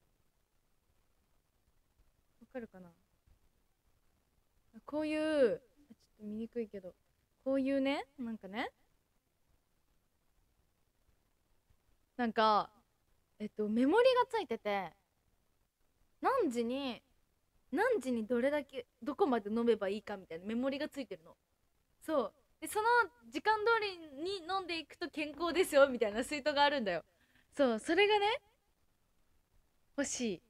S2: かるかな、こういう、ちょっと見にくいけど、こういうね、なんかね、なんか、えっと、メモリがついてて、何時に、何時にどれだけ、どこまで飲めばいいかみたいなメモリがついてるの。そう。で、その時間通りに飲んでいくと健康ですよみたいな水筒があるんだよ。そう、それがね、欲しい。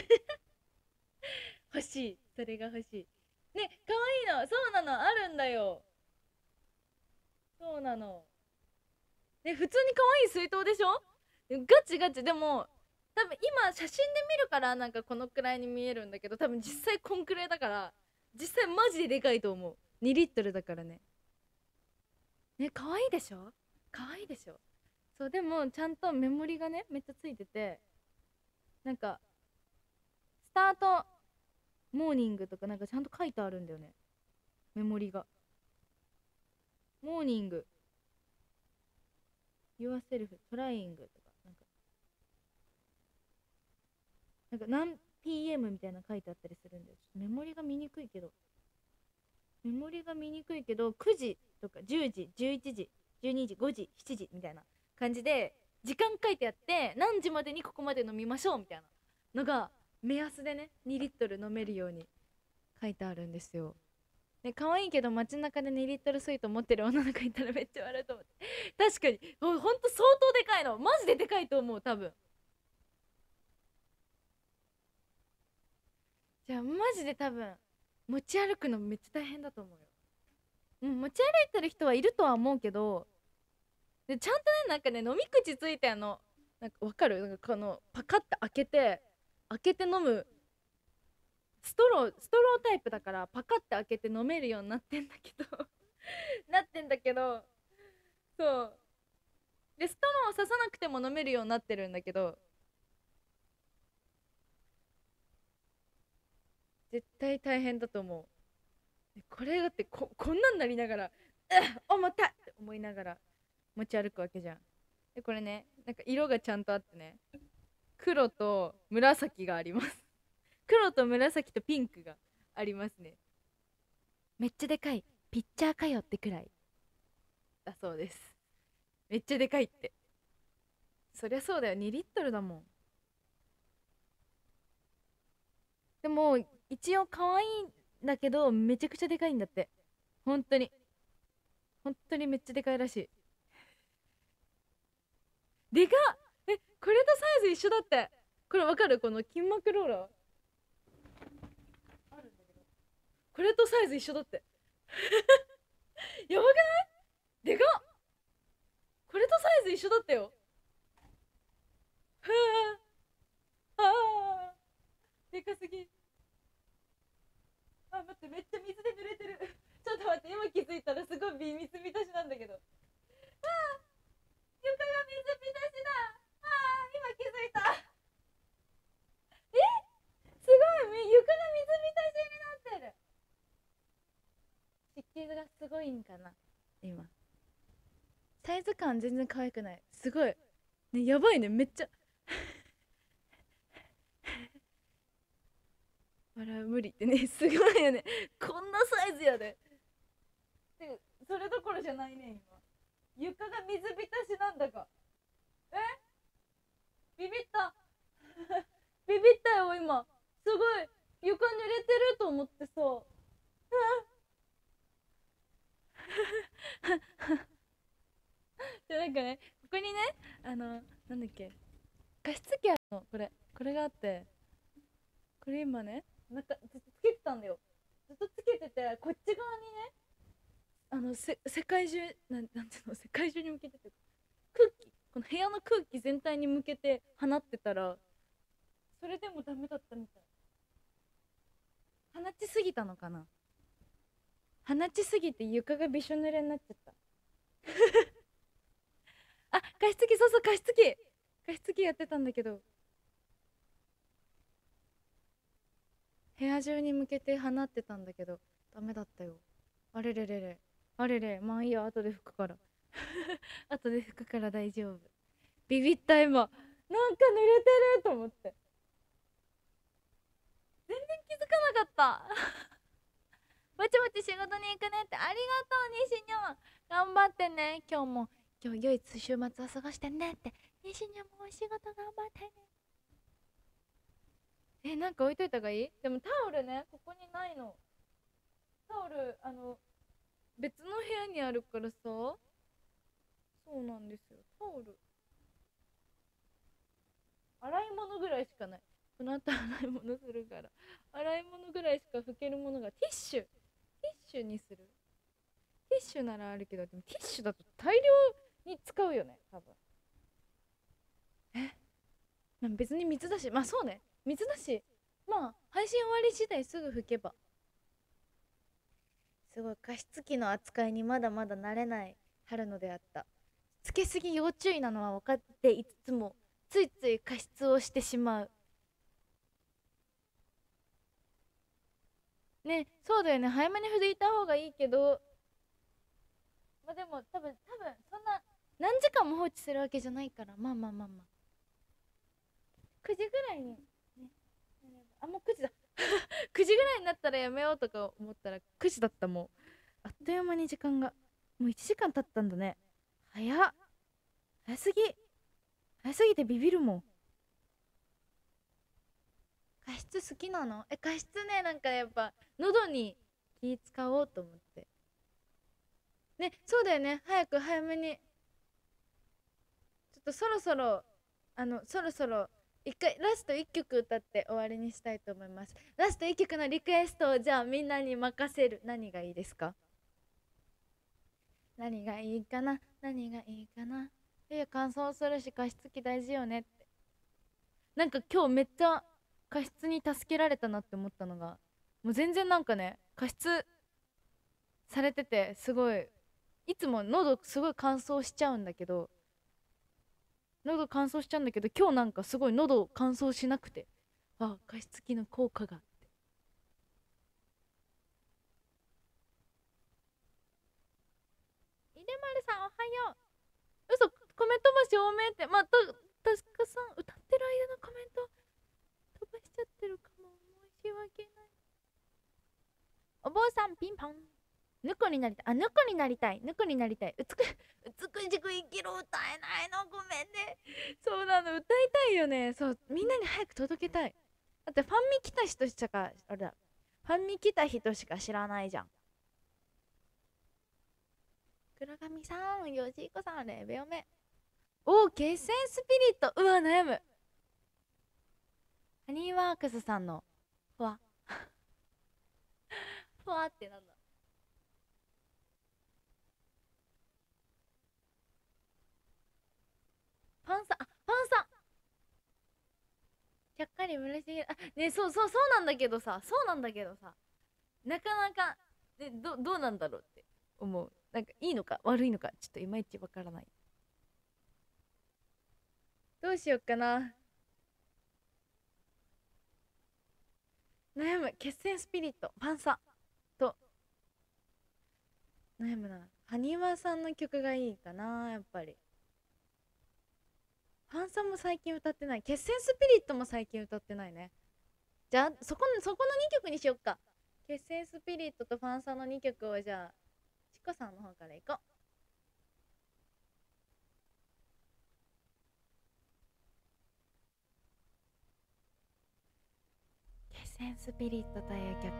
S2: 欲しい。それが欲しい。ね、かわいいの。そうなの。あるんだよ。そうなの。ね、普通に可愛い水筒でしょ。ガチガチ。でも、多分今写真で見るからなんかこのくらいに見えるんだけど、多分実際こんくらいだから、実際マジででかいと思う。にリットルだからね。ね、可愛いでしょ。可愛いでしょ。そう、でもちゃんとメモリがね、めっちゃついてて、なんか、スタートモーニングとかなんかちゃんと書いてあるんだよね。メモリが。モーニング、yourself trying とか、なんか、なんか何 ピーエム みたいな書いてあったりするんだよ。ちょっとメモリが見にくいけど、メモリが見にくいけど、くじとかじゅうじ、じゅういちじ、じゅうにじ、ごじ、しちじみたいな感じで、時間書いてあって、何時までにここまで飲みましょうみたいなのが目安でね、にリットル飲めるように書いてあるんですよ。ね、可愛いけど街中でにリットル水筒持ってる女の子いたらめっちゃ笑うと思って。確かにほほんと相当でかいの、マジででかいと思う多分。じゃあマジで多分持ち歩くのめっちゃ大変だと思うよ。うん、持ち歩いてる人はいるとは思うけど、でちゃんとね、なんかね、飲み口ついて、あのなんかわかる、なんかこのパカッて開けて開けて飲む、ストローストロータイプだからパカッて開けて飲めるようになってんだけどなってんだけど、そうで、ストローを刺さなくても飲めるようになってるんだけど、絶対大変だと思う。これだってここんなんなりながら「重たい!」って思いながら持ち歩くわけじゃん。でこれね、なんか色がちゃんとあってね、黒と紫があります黒と紫とピンクがありますね。めっちゃでかい、ピッチャーかよってくらいだそうです。めっちゃでかいって。そりゃそうだよ、にリットルだもん。でも一応可愛いんだけどめちゃくちゃでかいんだって。本当に本当にめっちゃでかいらしい。でかっ。え、これとサイズ一緒だって。これわかる、この筋膜ローラーあるんだけど、これとサイズ一緒だってやばくない？でかっ。これとサイズ一緒だったよ。はああー、でかすぎ。あ、待って、めっちゃ水で濡れてるちょっと待って、今気づいたらすごい水浸しなんだけど。ああ、床が水浸しだ。ああ、今気づいた。え、すごい、床が水浸しになってる。湿気がすごいんかな今。サイズ感全然可愛くない。すごいね、やばいね、めっちゃ笑う無理ってね、すごいよね、こんなサイズやで。でそれどころじゃないね今。床が水浸しなんだか。 えビビったビビったよ今。すごい床濡れてると思ってさ。でなんかね、ここにね、あのなんだっけ、加湿器あるの。これこれがあって、これ今ね、なんかずっとつけてたんだよ。ずっとつけてて、こっち側にね、あのせ世界中なん、なんていうの、世界中に向けてて、空気、この部屋の空気全体に向けて放ってたら、それでもダメだったみたい。放ちすぎたのかな。放ちすぎて床がびしょ濡れになっちゃった。あ、加湿器、そうそう、加湿器加湿器やってたんだけど、部屋中に向けて放ってたんだけどダメだったよ。あれれれれ、あれれ、まあいいや、後で拭くから後で拭くから大丈夫。ビビった今、なんか濡れてると思って、全然気づかなかったぼちぼち仕事に行くねって。ありがとう西にょん、頑張ってね。今日も今日良い週末を過ごしてねって。西にょんもお仕事頑張ってね。え、なんか置いといた方がいい？でもタオルね、ここにないの。タオル、あの別の部屋にあるからさ。そうなんですよ、タオル洗い物ぐらいしかない。この後洗い物するから、洗い物ぐらいしか拭けるものが、ティッシュティッシュにする。ティッシュならあるけど、でもティッシュだと大量に使うよね多分。え、まあ別に水だし、まあそうね、水だし、まあ配信終わり次第すぐ拭けば。すごい加湿器の扱いにまだまだ慣れない春野であった。つけすぎ要注意なのは分かっていつつも、ついつい加湿をしてしまう。ね、そうだよね、早めに拭いた方がいいけど、まあでも多分多分そんな何時間も放置するわけじゃないから、まあまあまあまあ、くじぐらいにね、あ、もうくじだくじぐらいになったらやめようとか思ったらくじだった。もうあっという間に時間がもういちじかん経ったんだね。早っ、早すぎ、早すぎてビビるもん。加湿好きなの？え、加湿ね、なんかやっぱ喉に気使おうと思ってね。そうだよね、早く早めに。ちょっとそろそろ、あのそろそろ一回ラストいっきょく歌って終わりにしたいと思います。ラストいっきょくのリクエストをじゃあみんなに任せる。何がいいですか？何がいいかな、何がいいかな。いや、乾燥するし加湿器大事よねって。なんか今日めっちゃ加湿に助けられたなって思ったのが、もう全然なんかね、加湿されてて、すごい、いつも喉すごい乾燥しちゃうんだけど、喉乾燥しちゃうんだけど今日なんかすごい喉乾燥しなくて、あ、加湿器の効果がって。いでまるさんおはよう。嘘、コメント飛ばし多めって。まあ、たたしかさん歌ってる間のコメント飛ばしちゃってるかも、申し訳ない。お坊さんピンポン。ぬこになりたい。あ、ぬこになりたい。ぬこになりたい。美美しく生きる歌えないの、ごめんね。そうなの、歌いたいよね。そう、みんなに早く届けたい。だってファンミ来た人しか、あれだ、ファンミ来た人しか知らないじゃん。黒髪さん、よしいこさん、レベオメ。おお、決戦スピリット。うわ、悩む。ハニーワークスさんのふわふわってなんだ。パンサ、あ、パンサちゃっかり村重、あ、ね、そうそうそうなんだけどさ、そうなんだけどさ、なかなか、ね、どどうなんだろうって思う。なんかいいのか悪いのかちょっといまいちわからない。どうしよっかな。悩む。決戦スピリット、パンサと悩むな。ハニワさんの曲がいいかな、やっぱり。パンサも最近歌ってない。決戦スピリットも最近歌ってないね。じゃあそこそこのにきょくにしよっか。決戦スピリットとファンサのにきょくをじゃあチコさんの方からいこう。 戦スピリットという曲を。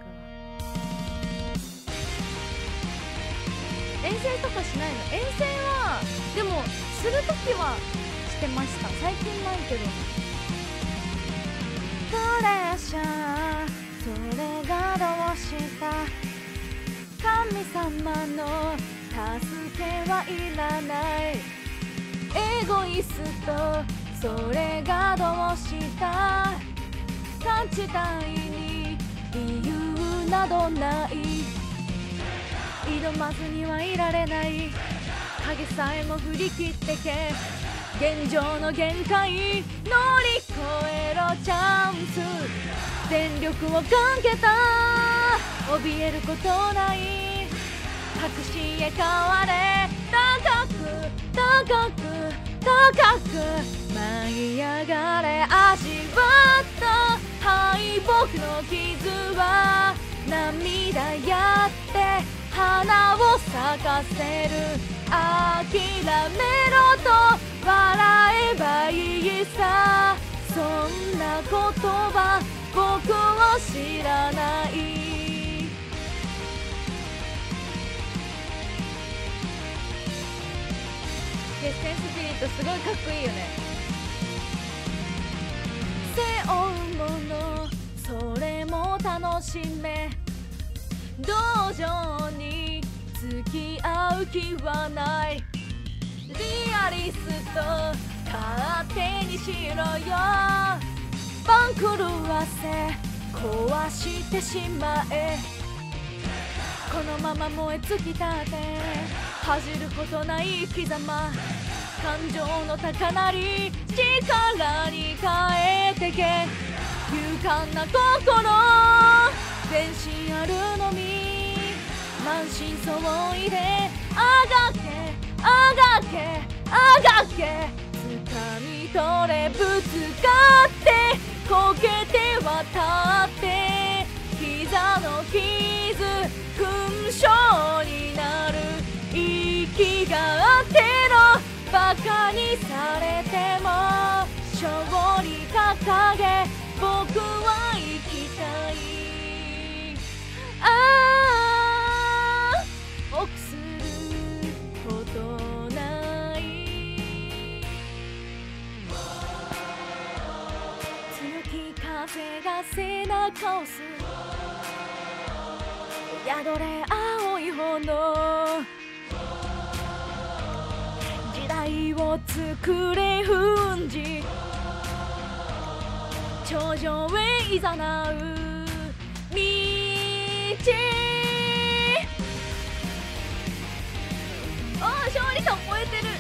S2: 遠征とかしないの？遠征はでもするときはしてました。最近ないけど。プレッシャー、それがどうした？神様の助けはいらない。エゴイスト、それがどうした？勝ちたいに理由などない。挑まずにはいられない。影さえも振り切ってけ。現状の限界乗り越えろチャンス。全力をかけた怯えることない。確信へ変われ。高く高く高く舞い上がれ。味わった敗北の傷は涙やって花を咲かせる。諦めろと笑えばいいさ。そんな言葉僕を知らない。決戦スピリットすごいかっこいいよね。背負うものそれも楽しめ。同情に付き合う気はない。リアリスト勝手にしろよ。番狂わせ壊してしまえ。このまま燃え尽きたって恥じることない生き様。感情の高鳴り力に変えてけ。勇敢な心全身あるのみ。満身創痍であがけあがけあがけ。掴み取れぶつかってこけて渡って膝の傷勲章になる。息があってのバカにされても勝利掲げ僕は生きたい。ああ臆することない。強き風が背中を押す。宿れ青い炎。時代を作れ奮起。頂上へいざなう道。おー勝利感燃えてる。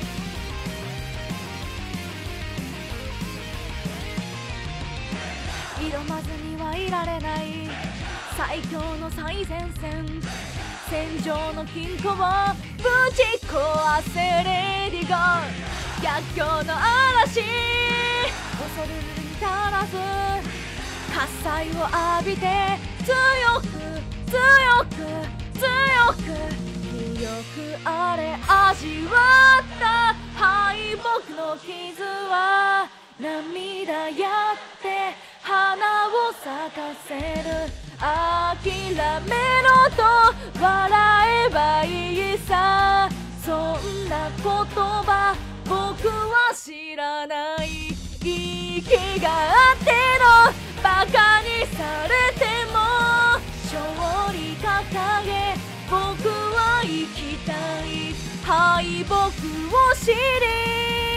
S2: 挑まずにはいられない。最強の最前線戦場の金庫をぶち壊せ。レディゴー逆境の嵐恐るるに足らず。喝采を浴びて強く強く強く強くあれ。味わった敗北の傷は涙やって花を咲かせる。諦めろと笑えばいいさ。そんな言葉僕は知らない。息があってのバカにされても勝利掲げ僕は生きたい。敗北を知り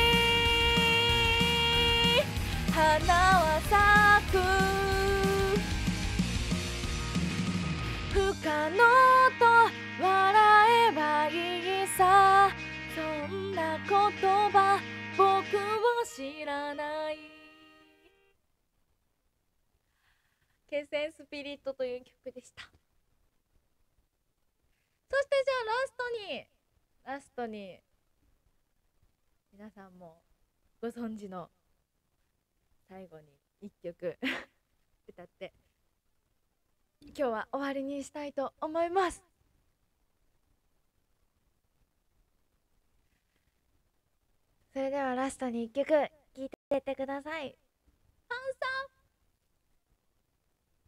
S2: 花は咲く。不可能と笑えばいいさ。そんな言葉僕を知らない。決戦スピリットという曲でした。そしてじゃあラストにラストに皆さんもご存知の最後にいっきょく歌って今日は終わりにしたいと思います。それではラストにいっきょく聴いていってください。パンサー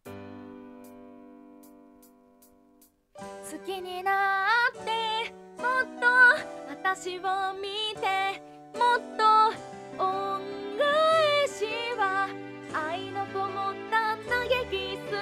S1: 好きになってもっと私を見てもっと恩返しは愛のこもった嘆きす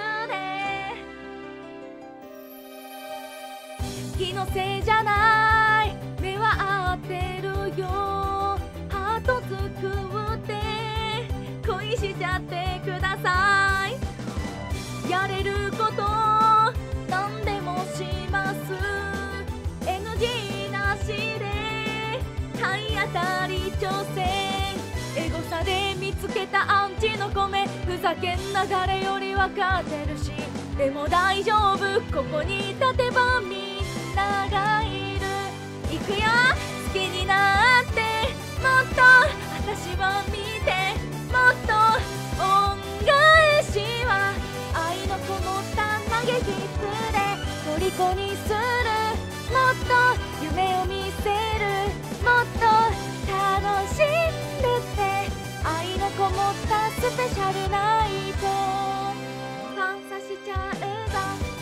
S1: で気のせいじゃない目は合ってるよハート作って恋しちゃってくださいやれること何でもします エヌジー なしで体当たり挑戦エゴサで見つけたアンチの米ふざけん流れより分かってるしでも大丈夫ここに立てばみんながいる行くよ好きになってもっと私を見てもっと恩返しは愛のこもった嘆きすで虜にするもっと夢を見せるもっと楽しんでって愛のこもったスペシャルナイト感謝しちゃうぞ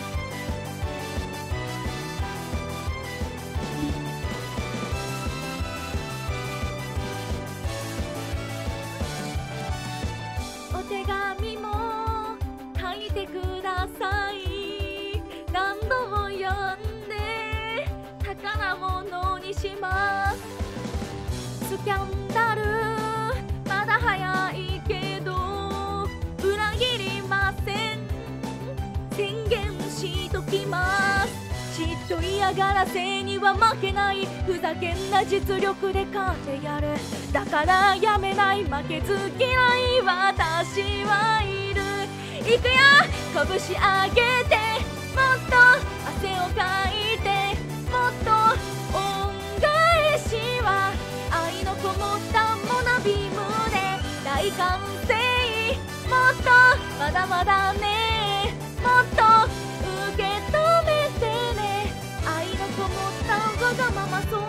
S1: お手紙も書いてください何度も読んで宝物にしますスキャンダルまだ早いけど裏切りません宣言しときます嫉妬嫌がらせには負けないふざけんな実力で勝ってやるだからやめない負けず嫌い私はいる行くよ拳上げてもっと汗をかいてもっと恩返しは愛のこもったモナビームで大歓声もっとまだまだねもっと受け止めてね愛のこもったわがままソング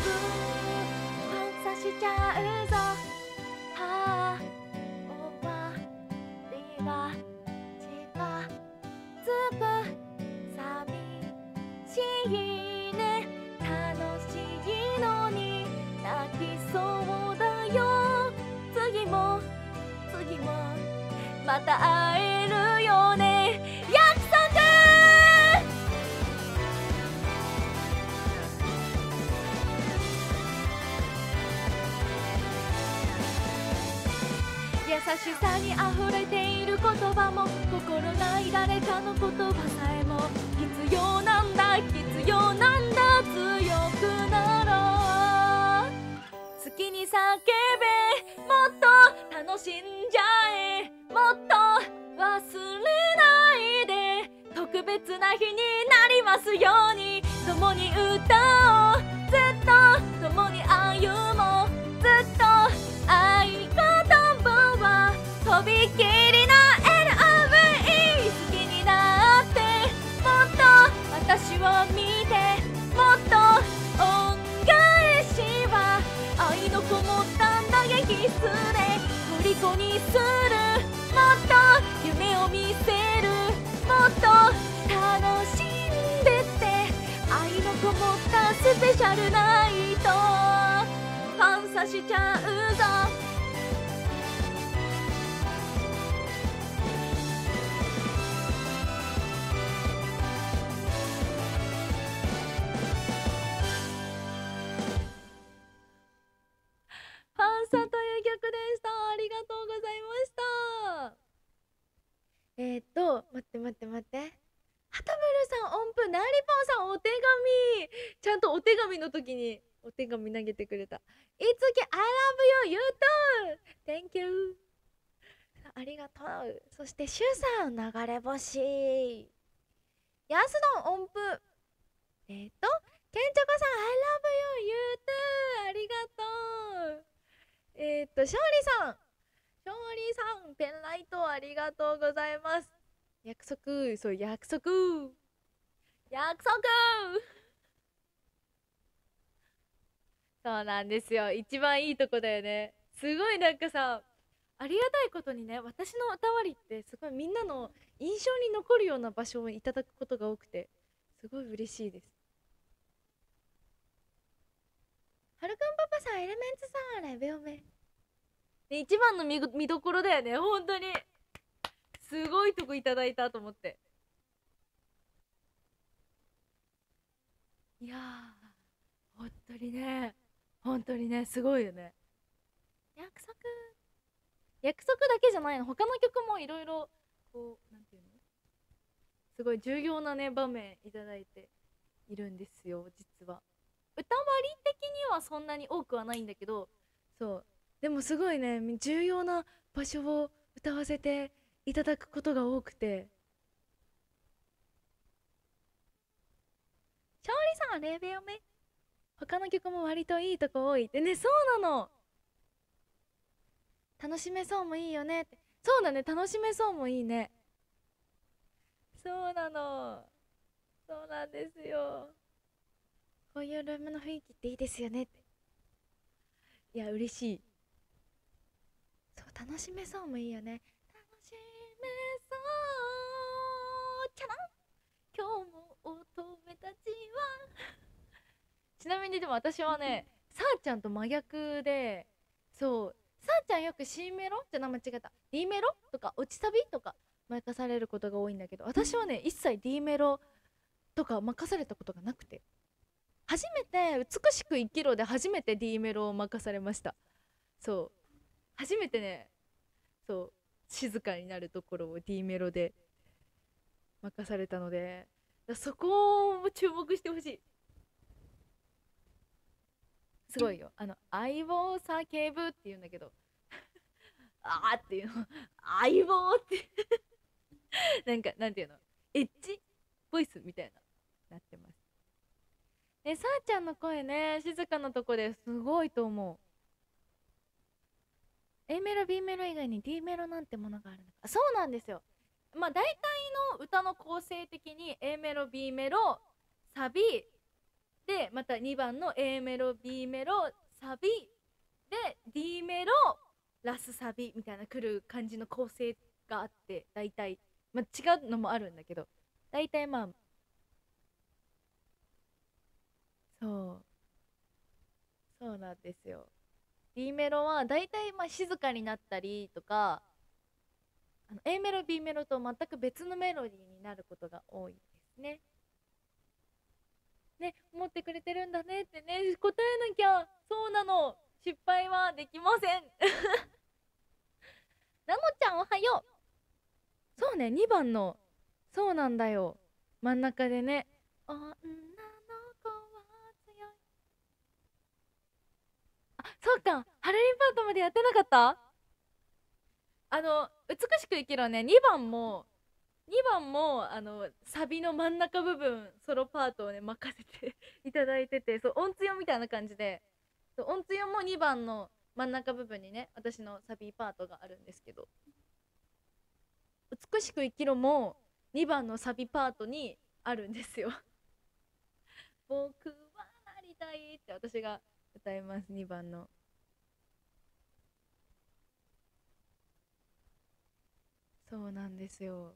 S1: 感謝しちゃうぞはあ終わりが近づく寂しいね楽しいのに泣きそうだよ次も次もまた会えるよね約束優しさにあふれている言葉も心ない誰かの言葉さえも必要なんだ必要なんだ強くなろう好きに叫べもっと楽しんじゃえもっと忘れないで特別な日になりますように共に歌おうずっと共に歩もうずっと愛言葉はとびきりの エルオーブイ 好きになってもっと私を見てもっと恩返しは愛のこもった嘆きすれ虜にするもっと夢を見せるもっと楽しんでって愛のこもったスペシャルナイト感謝しちゃうぞファンサという曲でした。ありがとうございました。えー、っと待って待って待ってはたぶるさん音符なりぽんさんお手紙ちゃんとお手紙の時にお手紙投げてくれた。いつき I love you you too thank you ありがとう。そしてシュウさん流れ星ヤスの音符えー、っとケンチョコさん I love you you too ありがとう。えー、っと勝利さん勝利さんペンライトありがとうございます。約束そう約束約束そうなんですよ。一番いいとこだよね。すごいなんかさありがたいことにね私の歌割りってすごいみんなの印象に残るような場所をいただくことが多くて
S2: すごい嬉しいです。はるくんパパさん、エレメンツさん、あれ秒目、ね、一番の見見どころだよね、本当にすごいとこいただいたと思って。いやー本当にね、本当にね、すごいよね。約束約束だけじゃないの、他の曲もいろいろこうなんていうの、すごい重要なね場面いただいているんですよ。実は歌割り的にはそんなに多くはないんだけど、そうでもすごいね重要な場所を歌わせていただくことが多くて。勝利さんれいびょうめ、他の曲も割といいとこ多いってね。そうなの、楽しめそうもいいよねって。そうだね、楽しめそうもいいね。そうなの、そうなんですよ。こういうルームの雰囲気っていいですよねって。いや嬉しい。そう、楽しめそうもいいよね。楽しめそうキャラン、今日も乙女たちはちなみにでも私はね、さーちゃんと真逆で、そうさーちゃんよく C メロじゃな間違えた D メロとか落ちサビとか任されることが多いんだけど、私はね一切 D メロとか任されたことがなくて、初めて美しく生きろで初めて D メロを任されました。そう初めてね、そう静かになるところを D メロで任されたので、そこを注目してほしい。すごいよ、あの相棒を叫ぶって言うんだけどあーっていうの相棒ってなんかなんていうの、エッジボイスみたいななってます。でさーちゃんの声ね、静かなとこですごいと思う。 A メロ B メロ以外に D メロなんてものがあるのか。そうなんですよ。まあ大体の歌の構成的に A メロ B メロサビで、またにばんの A メロ B メロサビで D メロラスサビみたいな来る感じの構成があって、大体まあ違うのもあるんだけど、大体まあそうそうなんですよ。 D メロはだいたいまあ静かになったりとか、あの A メロ B メロと全く別のメロディーになることが多いですね。ね、思ってくれてるんだねってね、答えなきゃ。そうなの、失敗はできませんナノちゃんおはよう。そうね、にばんの、そうなんだよ、真ん中でね、女の子は強い。あ、そうか、ハレリンパートまでやってなかった。あの美しく生きろね、にばんもにばんもあのサビの真ん中部分ソロパートをね任せていただいてて、そう音強みたいな感じで、そう音強もにばんの真ん中部分にね私のサビパートがあるんですけど、美しく生きろもにばんのサビパートにあるんですよ僕はなりたいって私が歌います、にばんの。そうなんですよ。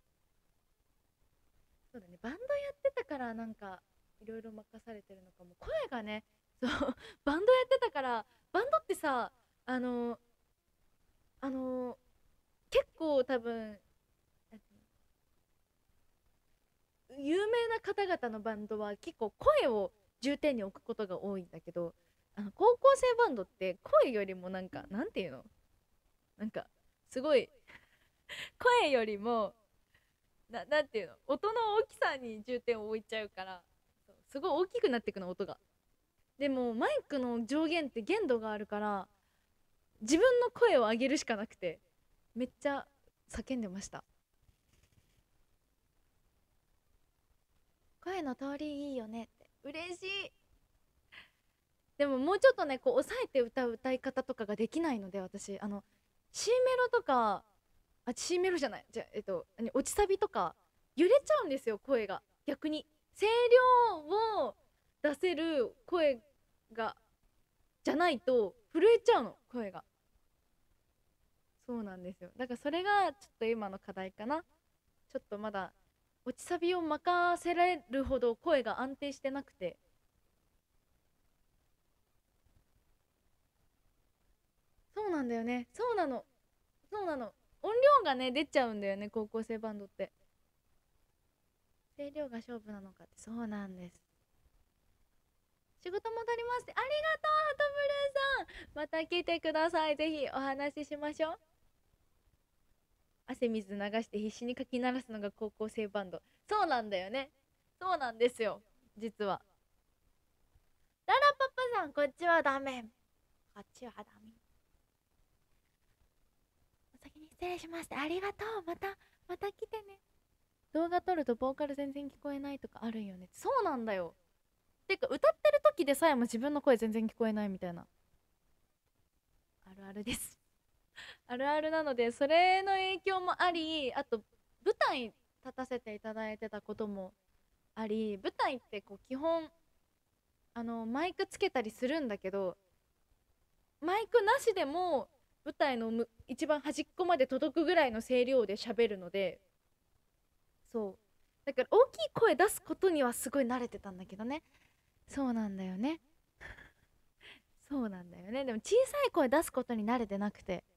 S2: そうだね、バンドやってたからなんかいろいろ任されてるのかも。声がね、そうバンドやってたから。バンドってさ、あのあの結構多分有名な方々のバンドは結構声を重点に置くことが多いんだけど、あの高校生バンドって声よりもなんかなんていうの、なんかすごい声よりもな、なんていうの、音の大きさに重点を置いちゃうから、そうすごい大きくなっていくの音が。でもマイクの上限って限度があるから、自分の声を上げるしかなくて、めっちゃ叫んでました。声の通りいいよねって、嬉しい。でももうちょっとねこう抑えて歌う歌い方とかができないので、私あの C メロとか、あ C メロじゃない、じゃえっと何落ちサビとか揺れちゃうんですよ、声が。逆に声量を出せる声がじゃないと震えちゃうの、声が。そうなんですよ、だからそれがちょっと今の課題かな。ちょっとまだ落ちサビを任せられるほど声が安定してなくて、そうなんだよね、そうなの、そうなの、音量がね出ちゃうんだよね、高校生バンドって。声量が勝負なのかって。そうなんです。仕事戻りますって。ありがとうハトブルーさん、また来てください。ぜひお話ししましょう。汗水流して必死にかき鳴らすのが高校生バンド。そうなんだよね、そうなんですよ、実は。ララパパさん、こっちはダメ、こっちはダメ。お先に失礼します。ありがとう。またまた来てね。動画撮るとボーカル全然聞こえないとかあるんよね。そうなんだよ。てか歌ってる時でさえも自分の声全然聞こえないみたいな、あるあるですあるあるなので、それの影響もあり、あと舞台立たせていただいてたこともあり、舞台ってこう基本あのマイクつけたりするんだけど、マイクなしでも舞台のむ一番端っこまで届くぐらいの声量で喋るので、そうだから大きい声出すことにはすごい慣れてたんだけどね。そうなんだよねそうなんだよね。でも小さい声出すことに慣れてなくて、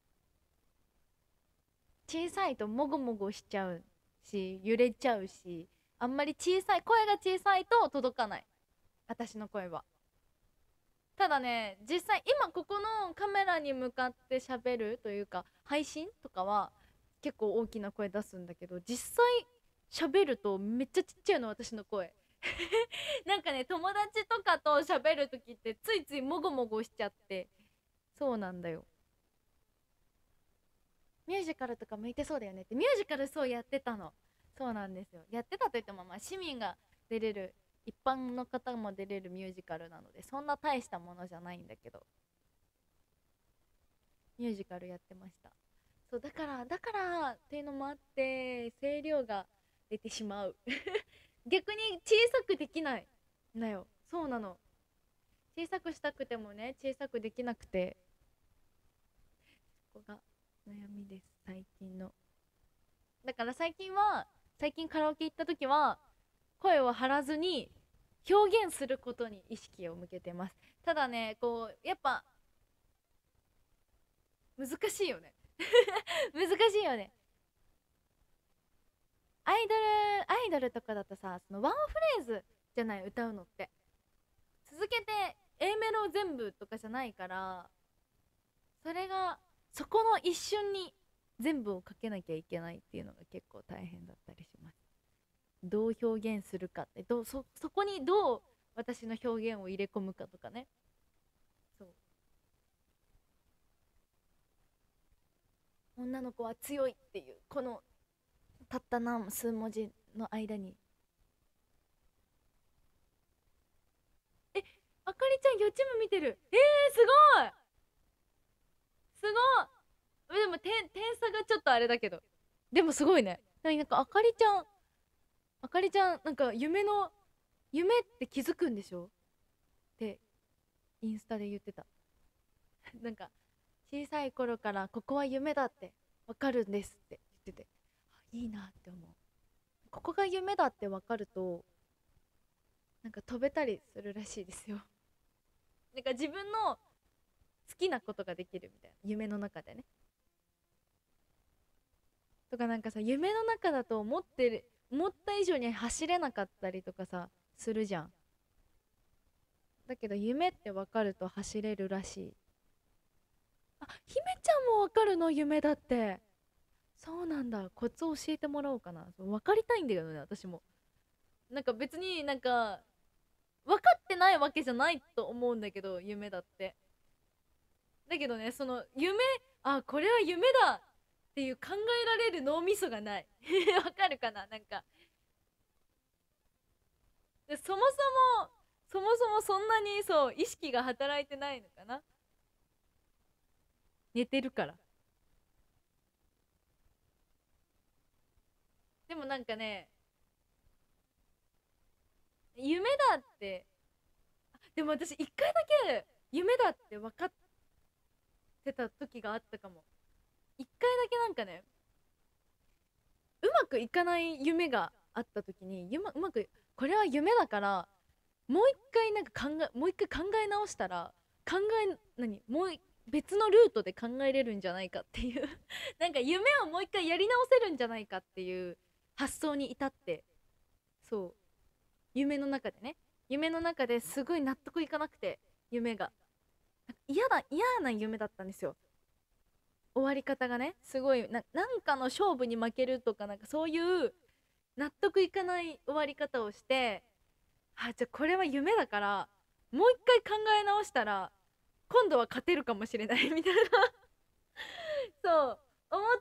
S2: 小さいともごもごしちゃうし揺れちゃうし、あんまり小さい声が小さいと届かない、私の声は。ただね、実際今ここのカメラに向かって喋るというか配信とかは結構大きな声出すんだけど、実際喋るとめっちゃちっちゃいの、私の声なんかね、友達とかと喋る時ってついついもごもごしちゃって。そうなんだよ。ミュージカルとか向いてそうだよねって。ミュージカルそうやってたの。そうなんですよ、やってたといってもまあ市民が出れる、一般の方も出れるミュージカルなのでそんな大したものじゃないんだけど、ミュージカルやってました。そうだからだからっていうのもあって声量が出てしまう逆に小さくできないんだよ。そうなの、小さくしたくてもね小さくできなくて、ここが悩みです、最近の。だから最近は最近カラオケ行った時は声を張らずに表現することに意識を向けてます。ただね、こうやっぱ難しいよね難しいよね。アイドルアイドルとかだとさ、そのワンフレーズじゃない、歌うのって続けて A メロ全部とかじゃないから、それがそこの一瞬に全部をかけなきゃいけないっていうのが結構大変だったりします。どう表現するかって、どう そ, そこにどう私の表現を入れ込むかとかね。そう女の子は強いっていうこのたった何数文字の間に、え、あかりちゃん予知夢見てる、えー、すごいすごい。でも点点差がちょっとあれだけど、でもすごいね。なんかあかりちゃんあかりちゃんなんか夢の夢って気づくんでしょってインスタで言ってたなんか小さい頃からここは夢だってわかるんですって言ってて、あ、いいなって思う。ここが夢だってわかるとなんか飛べたりするらしいですよなんか自分の好きなことができるみたいな、夢の中でね。とかなんかさ、夢の中だと思ってる思った以上に走れなかったりとかさするじゃん。だけど夢って分かると走れるらしい。あ、姫ちゃんも分かるの、夢だって。そうなんだ、コツ教えてもらおうかな。そう分かりたいんだよね、私も。なんか別になんか分かってないわけじゃないと思うんだけど、夢だって。だけどね、その夢、あ、これは夢だっていう考えられる脳みそがないわかるかな、なんか。でそもそもそもそもそんなにそう意識が働いてないのかな、寝てるから。でもなんかね、夢だって、でも私一回だけ夢だって分かってた時があったかも。一回だけなんかね、 まくいかない夢があった時に、ゆまうまくこれは夢だからもう一回なんか考えもう一回考え直したら、考え何もう別のルートで考えれるんじゃないかっていうなんか夢をもう一回やり直せるんじゃないかっていう発想に至って、そう夢の中でね、夢の中ですごい納得いかなくて、夢が嫌だ嫌な夢だったんですよ。終わり方がね、すごいな、なんかの勝負に負けるとか、なんかそういう納得いかない終わり方をして、あ、じゃあこれは夢だからもう一回考え直したら今度は勝てるかもしれないみたいなそう思って、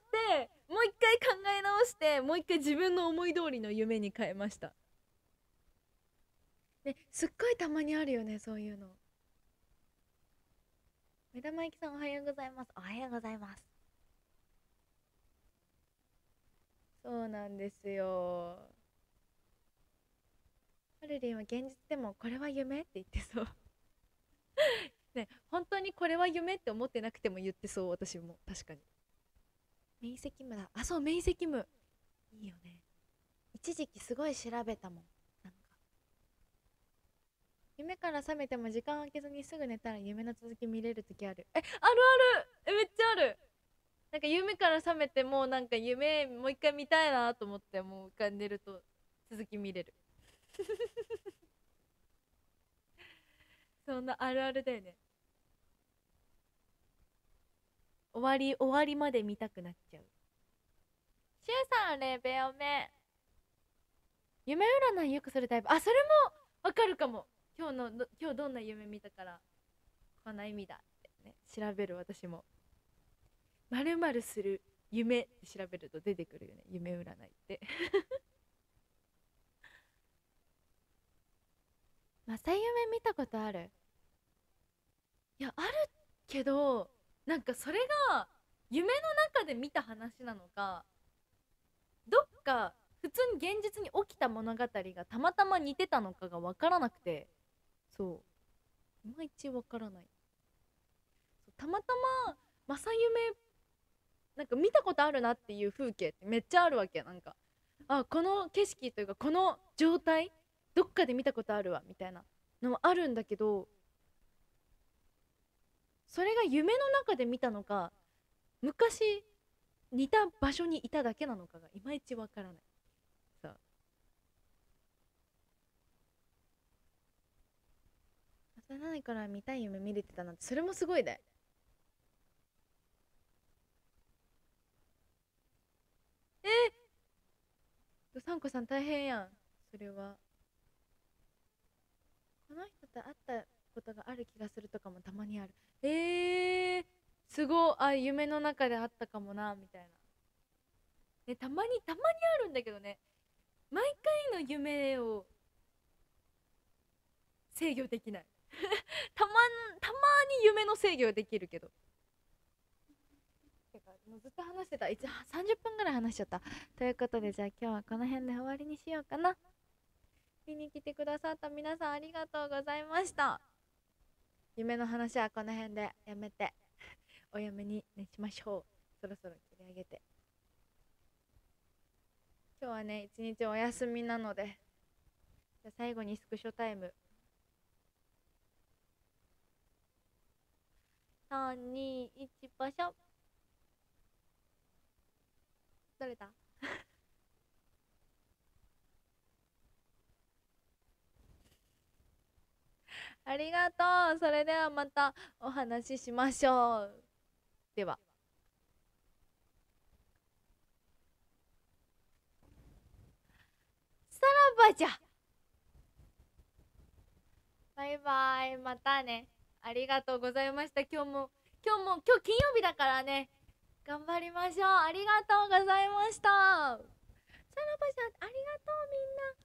S2: もう一回考え直して、もう一回自分の思い通りの夢に変えました。ですっごいたまにあるよね、そういうの。目玉焼きさんおはようございます。おはようございます。そうなんですよ。ハルリンは現実でもこれは夢って言ってそうね、本当にこれは夢って思ってなくても言ってそう、私も。確かに明晰夢だ。あ、そう、明晰夢いいよね。一時期すごい調べたもん。なんか夢から覚めても時間空けずにすぐ寝たら夢の続き見れる時ある。え、あるある。え、めっちゃある。なんか夢から覚めてもうなんか夢もう一回見たいなと思って、もう一回寝ると続き見れるそんなあるあるだよね。終わり終わりまで見たくなっちゃう。しゅうさんレベオメ夢占いよくするタイプ。あ、それもわかるかも。今日のど今日どんな夢見たからこんな意味だってね、調べる。私もまるまるする夢って調べると出てくるよね、夢占いって正夢見たことある？いや、あるけど、なんかそれが夢の中で見た話なのか、どっか普通に現実に起きた物語がたまたま似てたのかが分からなくて、そういまいち分からない。たまたま正夢なんか見たことあるなっていう風景ってめっちゃあるわけ。なんか、あ、この景色というかこの状態どっかで見たことあるわみたいなのもあるんだけど、それが夢の中で見たのか昔似た場所にいただけなのかがいまいちわからない。さあ、幼いから見たい夢見れてたなんて、それもすごいね。えサンコさん大変やん。それはこの人と会ったことがある気がするとかもたまにある。えー、すごい。あ、夢の中であったかもなみたいな。ね、たまにたまにあるんだけどね、毎回の夢を制御できないたまたまに夢の制御はできるけど、てかもうずっと話してた。いつさんじゅっぷんぐらい話しちゃった。ということで、じゃあ今日はこの辺で終わりにしようかな。見に来てくださった皆さんありがとうございました。夢の話はこの辺でやめておやめに、ね、しましょう。そろそろ切り上げて。今日はね一日お休みなので、じゃあ最後にスクショタイム。さんにいちパシャ。どれだありがとう。それではまたお話ししましょう。では。さらばじゃ。バイバイ。またね。ありがとうございました。今日も今日も今日金曜日だからね、頑張りましょう。ありがとうございました。さらばじゃ、ありがとうみんな。